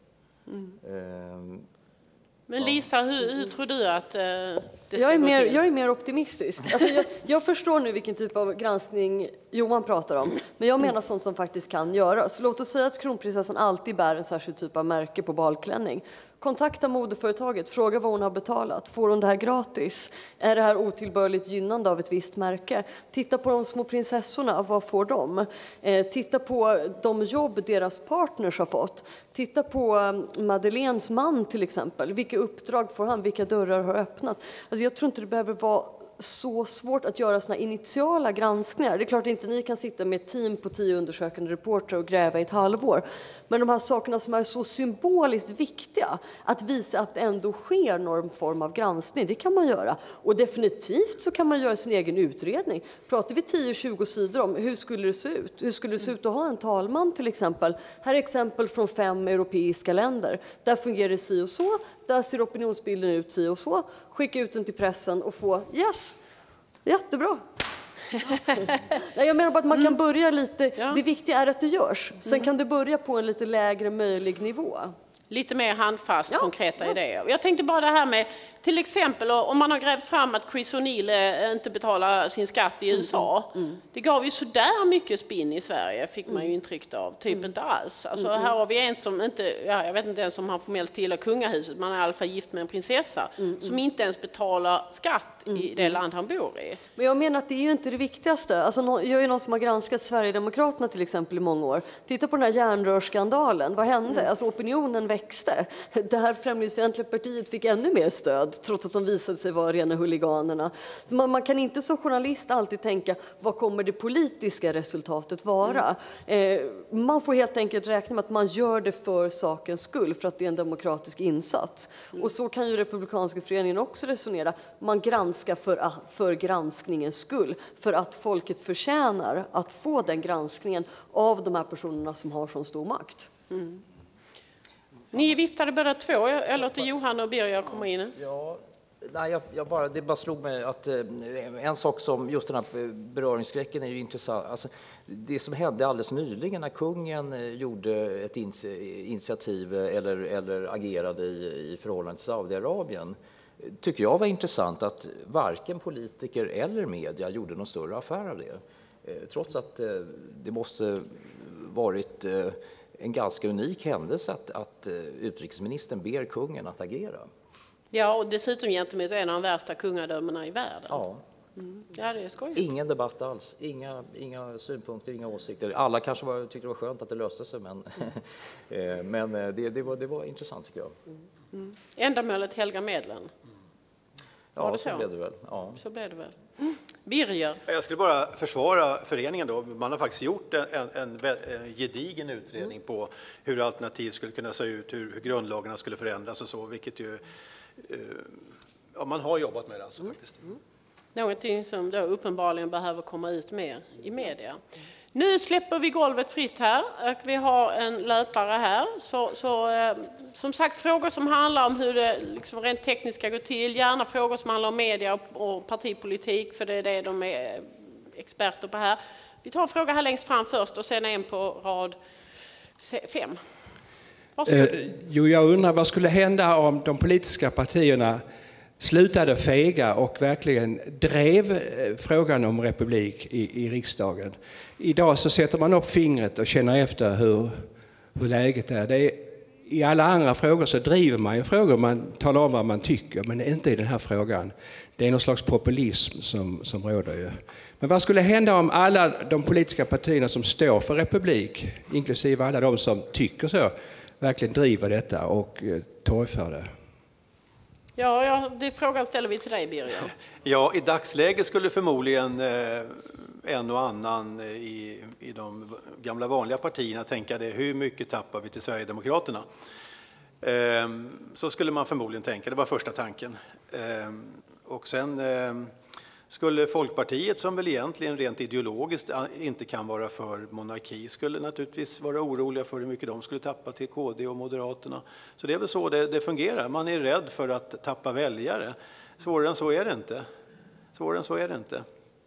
Men Lisa, hur tror du att det ska jag gå till? är mer optimistisk. Alltså jag förstår nu vilken typ av granskning Johan pratar om, men jag menar sånt som faktiskt kan göras. Låt oss säga att kronprinsessan alltid bär en särskild typ av märke på balklänning. Kontakta modeföretaget, fråga vad hon har betalat. Får hon det här gratis? Är det här otillbörligt gynnande av ett visst märke? Titta på de små prinsessorna, vad får de? Titta på de jobb deras partners har fått. Titta på Madeleines man till exempel. Vilka uppdrag får han? Vilka dörrar har öppnat? Alltså jag tror inte det behöver vara så svårt att göra såna initiala granskningar. Det är klart inte ni kan sitta med ett team på 10 undersökande reportrar och gräva i ett halvår. Men de här sakerna som är så symboliskt viktiga, att visa att det ändå sker någon form av granskning, det kan man göra. Och definitivt så kan man göra sin egen utredning. Pratar vi 10-20 sidor om hur skulle det se ut? Hur skulle det se ut att ha en talman till exempel? Här är exempel från 5 europeiska länder. Där fungerar det si och så. Där ser opinionsbilden ut si och så. Skicka ut den till pressen och få yes, jättebra. Jag menar bara att man kan börja lite, det viktiga är att det görs. Sen kan det börja på en lite lägre möjlig nivå. Lite mer handfast, konkreta idéer. Jag tänkte bara det här med, till exempel om man har grävt fram att Chris O'Neill inte betalar sin skatt i USA. Det gav ju sådär mycket spinn i Sverige, fick man ju intryck av. Typ inte alls. Alltså här har vi en som inte, jag vet inte ens om han formellt tillhör kungahuset, man är i alla fall gift med en prinsessa, som inte ens betalar skatt i det land han bor i. Men jag menar att det är ju inte det viktigaste. Alltså, jag är någon som har granskat Sverigedemokraterna till exempel i många år. Titta på den här järnrörsskandalen. Vad hände? Alltså opinionen växte. Det här främlingsfientliga partiet fick ännu mer stöd trots att de visade sig vara rena huliganerna. Så man kan inte som journalist alltid tänka vad kommer det politiska resultatet vara? Man får helt enkelt räkna med att man gör det för sakens skull, för att det är en demokratisk insats. Och så kan ju Republikanska föreningen också resonera. Man granskar för granskningens skull, för att folket förtjänar att få den granskningen av de här personerna som har så stor makt. Ni viftade båda två. Jag låter Johan och Birger komma in. Ja, nej, det bara slog mig att en sak som just den här beröringsskräcken är ju intressant. Alltså, det som hände alldeles nyligen när kungen gjorde ett initiativ eller agerade i förhållande till Saudiarabien, tycker jag var intressant att varken politiker eller media gjorde någon större affär av det. Trots att det måste varit en ganska unik händelse att utrikesministern ber kungen att agera. Ja, och dessutom gentemot en av de värsta kungadömena i världen. Ja. Ja, det är skojigt. Ingen debatt alls, inga synpunkter, inga åsikter. Alla kanske tyckte det var skönt att det löste sig, men det var intressant tycker jag. Ändamålet helgar medlen. Ja, så blev det väl. Ja. Så blev det väl. Birger. Jag skulle bara försvara föreningen då. Man har faktiskt gjort en gedigen utredning på hur alternativ skulle kunna se ut, hur grundlagarna skulle förändras och så, vilket ju man har jobbat med det alltså faktiskt. Någonting som då uppenbarligen behöver komma ut mer i media. Nu släpper vi golvet fritt här och vi har en löpare här. Så som sagt, frågor som handlar om hur det liksom rent tekniskt ska gå till. Gärna frågor som handlar om media och partipolitik, för det är det de är experter på här. Vi tar en fråga här längst fram först och sen en på rad 5. Jag undrar vad skulle hända om de politiska partierna slutade fega och verkligen drev frågan om republik i riksdagen. Idag så sätter man upp fingret och känner efter hur läget är. I alla andra frågor så driver man ju frågor, man talar om vad man tycker, men inte i den här frågan. Det är någon slags populism som råder ju. Men vad skulle hända om alla de politiska partierna som står för republik, inklusive alla de som tycker så, verkligen driver detta och torgför det? Ja, det frågan ställer vi till dig, Birger. Ja, i dagsläget skulle förmodligen en och annan i de gamla vanliga partierna tänka det, hur mycket tappar vi till Sverigedemokraterna? Så skulle man förmodligen tänka, det var första tanken. Och sen skulle Folkpartiet, som väl egentligen rent ideologiskt inte kan vara för monarki, skulle naturligtvis vara oroliga för hur mycket de skulle tappa till KD och Moderaterna. Så det är väl så det fungerar. Man är rädd för att tappa väljare. Svårare än så är det inte. Svårare än så är det inte.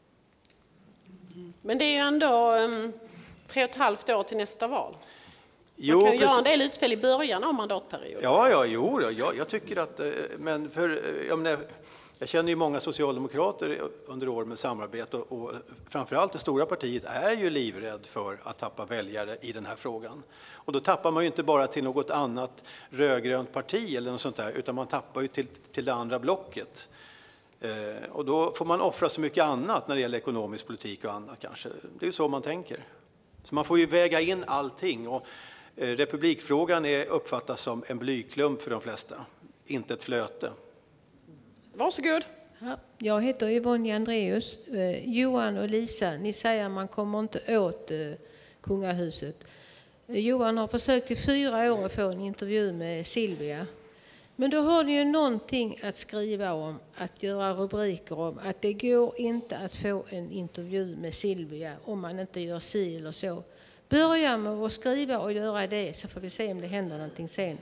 Men det är ju ändå 3,5 år till nästa val. Jo, man kan ju göra en del utspel i början av mandatperioden. Jag tycker att... Men jag känner ju många socialdemokrater under år med samarbete och framförallt det stora partiet är ju livrädd för att tappa väljare i den här frågan. Och då tappar man ju inte bara till något annat rödgrönt parti eller något sånt där, utan man tappar ju till det andra blocket. Och då får man offra så mycket annat när det gäller ekonomisk politik och annat kanske. Det är ju så man tänker. Så man får ju väga in allting. Och republikfrågan uppfattas som en blyklump för de flesta, inte ett flöte. Varsågod. Ja, jag heter Yvonne Andreus. Johan och Lisa, ni säger att man kommer inte åt kungahuset. Johan har försökt i 4 år att få en intervju med Silvia. Men då har ni ju någonting att skriva om, att göra rubriker om, att det går inte att få en intervju med Silvia om man inte gör si eller så. Börja med att skriva och göra det, så får vi se om det händer någonting sen.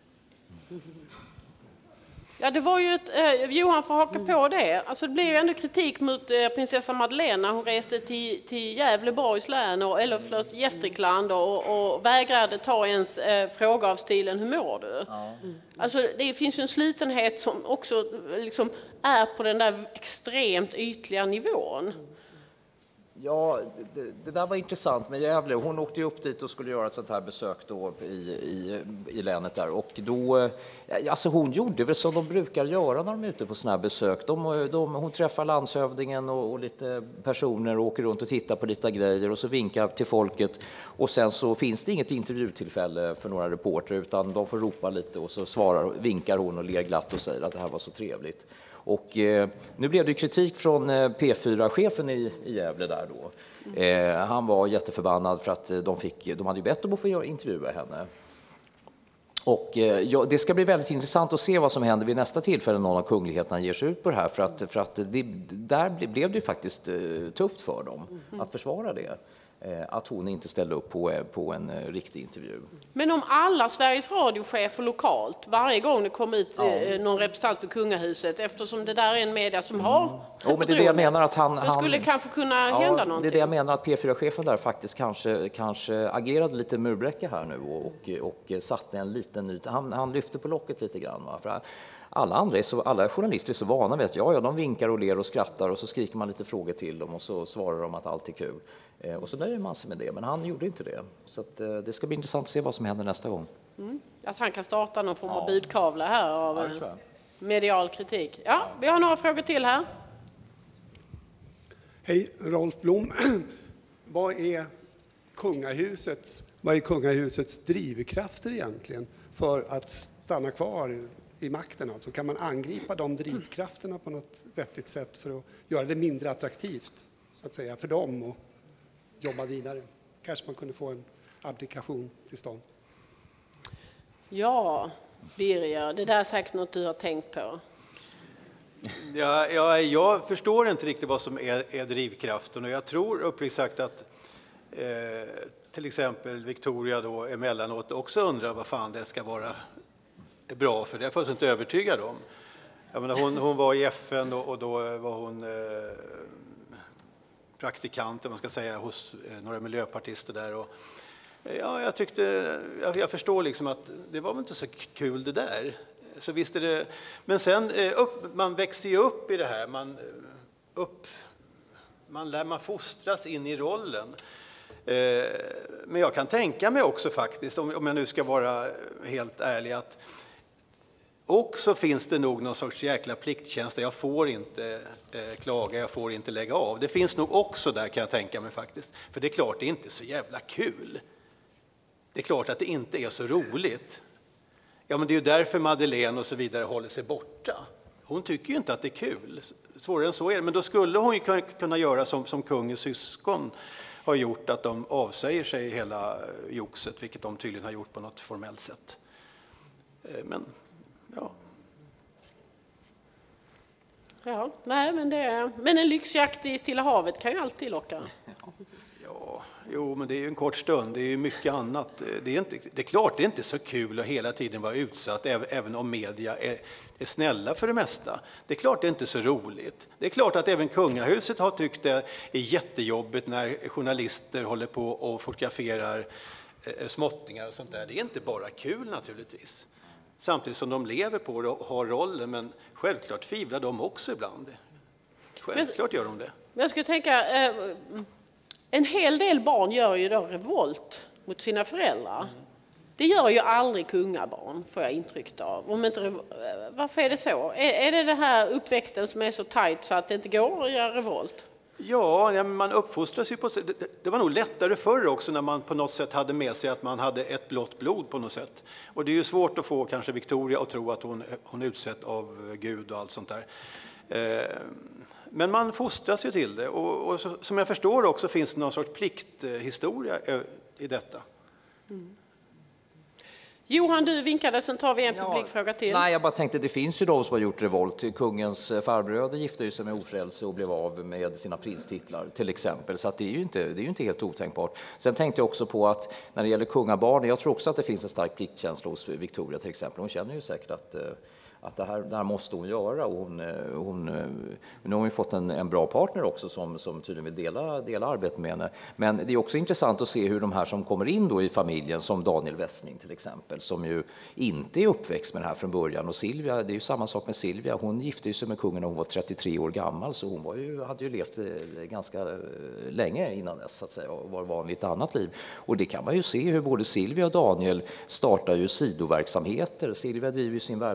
Ja, det var ju Johan får haka på det. Alltså det blev ju ändå kritik mot prinsessa Madeleine när hon reste till Gävleborgs län eller Gästrikland och vägrade ta ens fråga av stilen hur mår du? Ja. Alltså det finns ju en slutenhet som också liksom är på den där extremt ytliga nivån. Ja, det där var intressant med Gävle. Hon åkte ju upp dit och skulle göra ett sånt här besök då i länet där. Och då, alltså hon gjorde väl som de brukar göra när de är ute på såna här besök. Hon träffar landshövdingen och lite personer och åker runt och tittar på lite grejer och så vinkar till folket. Och sen så finns det inget intervjutillfälle för några reporter, utan de får ropa lite och så vinkar hon och ler glatt och säger att det här var så trevligt. Och nu blev det kritik från P4-chefen i Gävle där då. Han var jätteförbannad för att de hade ju bett om att få intervjua henne. Och det ska bli väldigt intressant att se vad som händer vid nästa tillfälle någon av kungligheterna ger sig ut på det här. För att där blev det ju faktiskt tufft för dem att försvara det. Att hon inte ställde upp på en riktig intervju. Men om alla Sveriges radiochefer lokalt, varje gång det kom ut någon representant för kungahuset, eftersom det där är en media som har men det är det jag menar att det skulle kanske kunna hända någonting. Det är det jag menar att P4-chefen där faktiskt kanske agerade lite murbräcka här nu och satte en liten ny... Han lyfte på locket lite grann. Va? För alla journalister är så vana vid att de vinkar och ler och skrattar och så skriker man lite frågor till dem och så svarar de att allt är kul. Och så nöjer man sig med det, men han gjorde inte det. Så att, det ska bli intressant att se vad som händer nästa gång. Att han kan starta någon form av budkavla här av medial kritik. Ja, vi har några frågor till här. Hej, Rolf Blom. Vad är kungahusets drivkrafter egentligen för att stanna kvar i makten? Alltså, kan man angripa de drivkrafterna på något vettigt sätt för att göra det mindre attraktivt så att säga, för dem och jobba vidare? Kanske man kunde få en abdikation till stånd. Ja, Birger, det där är säkert något du har tänkt på. Jag förstår inte riktigt vad som är drivkraften, och jag tror uppriktigt sagt att till exempel Victoria då emellanåt också undrar vad fan det ska vara bra för. Det är jag fullständigt övertygad om. Jag menar, hon var i FN och då var hon praktikant, man ska säga, hos några miljöpartister där. Och, jag förstår liksom att det var väl inte så kul det där. Så visst är det, men sen man växer ju upp i det här, man fostras in i rollen. Men jag kan tänka mig också faktiskt, om jag nu ska vara helt ärlig, att också finns det nog någon sorts jäkla pliktkänsla. Jag får inte klaga, jag får inte lägga av. Det finns nog också där, kan jag tänka mig faktiskt. För det är klart, det är inte så jävla kul. Det är klart att det inte är så roligt. Ja, men det är ju därför Madeleine och så vidare håller sig borta. Hon tycker ju inte att det är kul. Svårare än så är det. Men då skulle hon ju kunna göra som kungens syskon har gjort, att de avsäger sig hela joxet, vilket de tydligen har gjort på något formellt sätt. Men, ja. Ja, nej, men en lyxjakt i Stilla havet kan ju alltid locka. Ja, jo, men det är ju en kort stund. Det är ju mycket annat. Det är klart det är inte så kul att hela tiden vara utsatt, även om media är snälla för det mesta. Det är klart det är inte så roligt. Det är klart att även kungahuset har tyckt det är jättejobbigt när journalister håller på och fotograferar småttingar och sånt där. Det är inte bara kul naturligtvis. Samtidigt som de lever på det och har rollen, men självklart tvivlar de också ibland. Självklart gör de det. Men jag skulle tänka, en hel del barn gör ju då revolt mot sina föräldrar. Det gör ju aldrig kungabarn, får jag intryck av. Varför är det så? Är det här uppväxten som är så tajt så att det inte går att göra revolt? Ja, man uppfostras ju på... Det var nog lättare förr också när man på något sätt hade med sig att man hade ett blått blod på något sätt. Och det är ju svårt att få kanske Victoria att tro att hon är utsett av Gud och allt sånt där. Men man fostras ju till det. Och som jag förstår också finns det någon sorts plikthistoria i detta. Mm. Johan, du vinkade, sen tar vi en publikfråga till. Nej, jag bara tänkte, det finns ju de som har gjort revolt. Kungens farbröder gifte sig med ofrälse och blev av med sina prinstitlar till exempel. Så att det är ju inte helt otänkbart. Sen tänkte jag också på att när det gäller kungabarn, jag tror också att det finns en stark pliktkänsla hos Victoria till exempel. Hon känner ju säkert att det här måste hon göra. Och nu har hon ju fått en bra partner också som tydligen vill dela arbetet med henne. Men det är också intressant att se hur de här som kommer in då i familjen, som Daniel Westning till exempel, som ju inte är uppväxt med det här från början. Och Silvia, det är ju samma sak med Silvia. Hon gifte sig med kungen när hon var 33 år gammal, så hon hade ju levt ganska länge innan dess så att säga, och var van vid ett annat liv. Och det kan man ju se hur både Silvia och Daniel startar ju sidoverksamheter. Silvia driver ju sin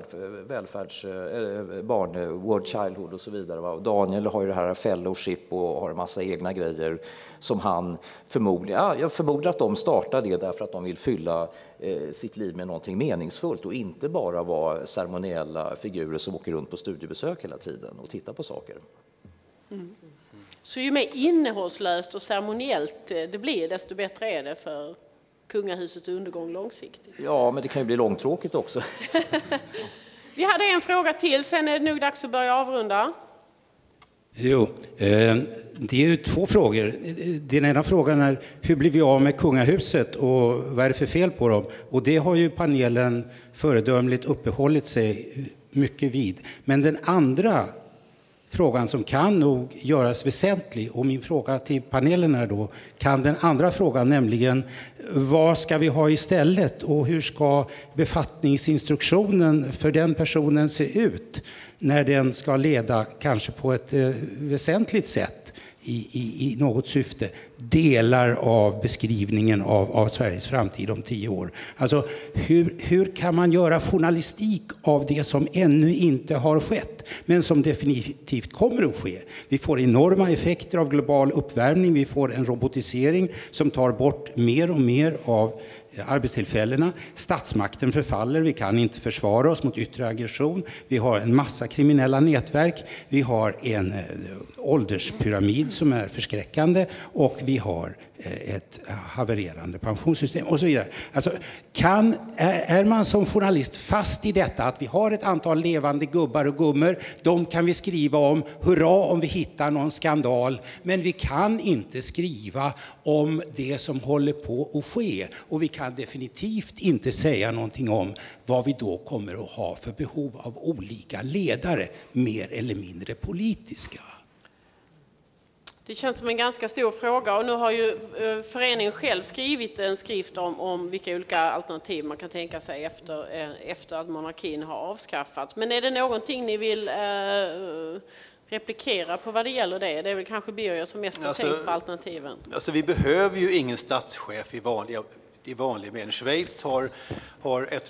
barn, World Childhood och så vidare. Va? Daniel har ju det här fellowship och har en massa egna grejer som han förmodligen... jag förmodar att de startar det därför att de vill fylla sitt liv med någonting meningsfullt och inte bara vara ceremoniella figurer som åker runt på studiebesök hela tiden och tittar på saker. Mm. Så ju mer innehållslöst och ceremoniellt det blir, desto bättre är det för kungahusets undergång långsiktigt. Ja, men det kan ju bli långtråkigt också. Vi hade en fråga till, sen är det nog dags att börja avrunda. Jo, det är ju två frågor. Den ena frågan är, hur blir vi av med kungahuset och vad är det för fel på dem? Och det har ju panelen föredömligt uppehållit sig mycket vid. Men den andra frågan som kan nog göras väsentlig, och min fråga till panelen är då, kan den andra frågan, nämligen vad ska vi ha istället och hur ska befattningsinstruktionen för den personen se ut när den ska leda kanske på ett väsentligt sätt i något syfte delar av beskrivningen av Sveriges framtid om 10 år. Alltså hur kan man göra journalistik av det som ännu inte har skett men som definitivt kommer att ske? Vi får enorma effekter av global uppvärmning, vi får en robotisering som tar bort mer och mer av arbetstillfällena. Statsmakten förfaller, vi kan inte försvara oss mot yttre aggression. Vi har en massa kriminella nätverk, vi har en ålderspyramid som är förskräckande och vi har ett havererande pensionssystem och så vidare. Alltså, är man som journalist fast i detta att vi har ett antal levande gubbar och gummor, de kan vi skriva om, hurra om vi hittar någon skandal, men vi kan inte skriva om det som håller på att ske, och vi kan definitivt inte säga någonting om vad vi då kommer att ha för behov av olika ledare, mer eller mindre politiska. Det känns som en ganska stor fråga, och nu har ju föreningen själv skrivit en skrift om vilka olika alternativ man kan tänka sig efter att monarkin har avskaffats. Men är det någonting ni vill replikera på vad det gäller det? Det är väl kanske Birger som mest har tänkt på alternativen. Alltså vi behöver ju ingen statschef i vanlig mening. Schweiz har ett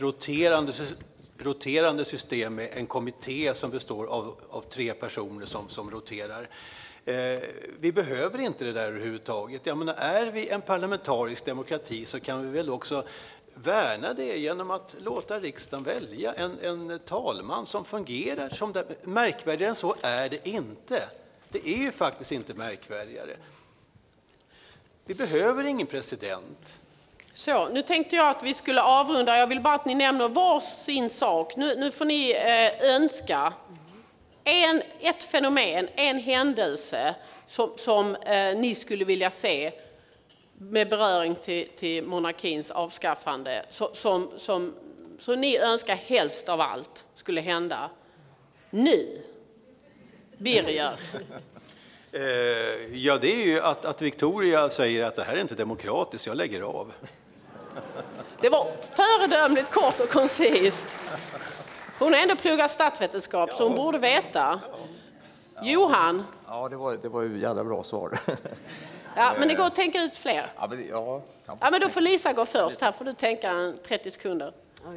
roterande system med en kommitté som består av 3 personer som roterar. Vi behöver inte det där överhuvudtaget. Jag menar, är vi en parlamentarisk demokrati så kan vi väl också värna det genom att låta riksdagen välja en talman som fungerar som det. Märkvärdigare än så är det inte. Det är ju faktiskt inte märkvärdigare. Vi behöver ingen president. Så, nu tänkte jag att vi skulle avrunda. Jag vill bara att ni nämner varsin sak. Nu får ni önska ett fenomen, en händelse som ni skulle vilja se med beröring till monarkins avskaffande. Så ni önskar helst av allt skulle hända nu. Birger. Ja, det är ju att Victoria säger att det här är inte demokratiskt, jag lägger av. Det var föredömligt kort och koncist. Hon har ändå pluggat statsvetenskap, så hon borde veta. Johan? Ja, det var ju jävla bra svar. Ja, men det går att tänka ut fler. Ja, Men då får Lisa gå först. Här får du tänka 30 sekunder.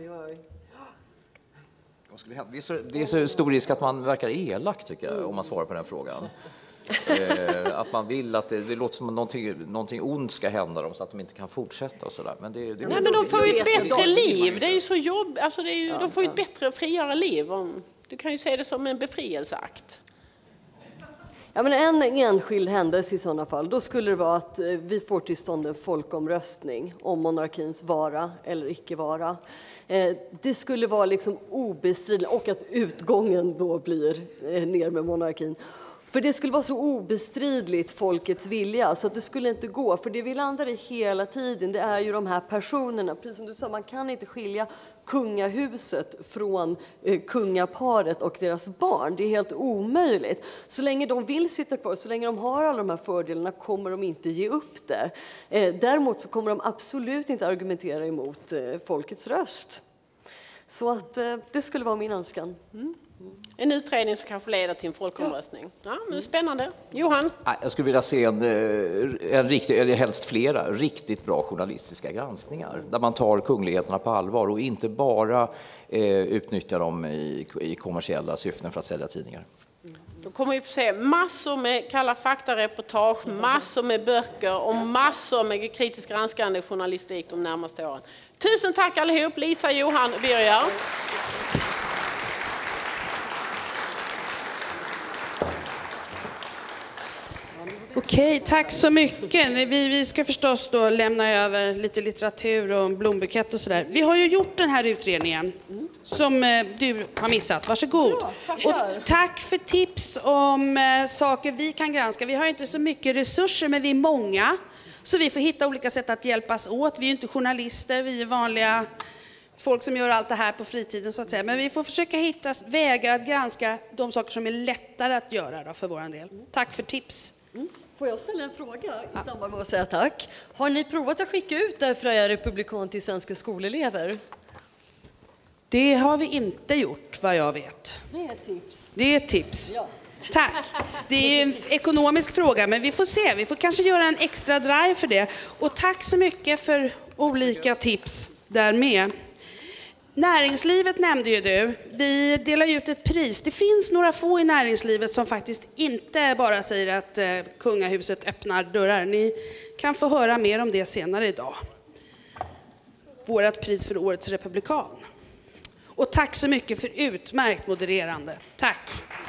Det är så stor risk att man verkar elak, tycker jag, om man svarar på den frågan. Att man vill att det låter som att någonting ont ska hända dem så att de inte kan fortsätta och sådär. Men nej, men de får ju ett bättre liv. Det är ju så jobb. Alltså de får ju ett bättre, friare liv. Du kan ju se det som en befrielseakt. Ja, men en enskild händelse i sådana fall, då skulle det vara att vi får till stånd en folkomröstning om monarkins vara eller icke vara. Det skulle vara liksom obestridligt, och att utgången då blir ner med monarkin. För det skulle vara så obestridligt folkets vilja så att det skulle inte gå. För det vi landar i hela tiden, det är ju de här personerna. Precis som du sa, man kan inte skilja kungahuset från kungaparet och deras barn. Det är helt omöjligt. Så länge de vill sitta kvar, så länge de har alla de här fördelarna, kommer de inte ge upp det. Däremot så kommer de absolut inte argumentera emot folkets röst. Så att det skulle vara min önskan. En utredning som kanske leder till en folkomröstning. Ja, men spännande. Johan? Jag skulle vilja se en riktig, eller helst flera, riktigt bra journalistiska granskningar. Där man tar kungligheterna på allvar och inte bara utnyttjar dem i kommersiella syften för att sälja tidningar. Då kommer vi få se massor med Kalla fakta-reportage, massor med böcker och massor med kritiskt granskande journalistik de närmaste åren. Tusen tack allihop, Lisa, Johan och Birger. Okej, tack så mycket. Vi ska förstås då lämna över lite litteratur och blombukett och sådär. Vi har ju gjort den här utredningen som du har missat. Varsågod. Och tack för tips om saker vi kan granska. Vi har inte så mycket resurser, men vi är många. Så vi får hitta olika sätt att hjälpas åt. Vi är ju inte journalister, vi är vanliga folk som gör allt det här på fritiden så att säga. Men vi får försöka hitta vägar att granska de saker som är lättare att göra då för vår del. Tack för tips. Får jag ställa en fråga i samband med att säga tack? Har ni provat att skicka ut därför jag är republikan till svenska skolelever? Det har vi inte gjort, vad jag vet. Det är ett tips. Det är ett tips. Ja. Tack. Det är en ekonomisk fråga, men vi får se. Vi får kanske göra en extra drive för det. Och tack så mycket för olika tips där med. Näringslivet nämnde ju du. Vi delar ut ett pris. Det finns några få i näringslivet som faktiskt inte bara säger att kungahuset öppnar dörrar. Ni kan få höra mer om det senare idag. Vårat pris för årets republikan. Och tack så mycket för utmärkt modererande. Tack.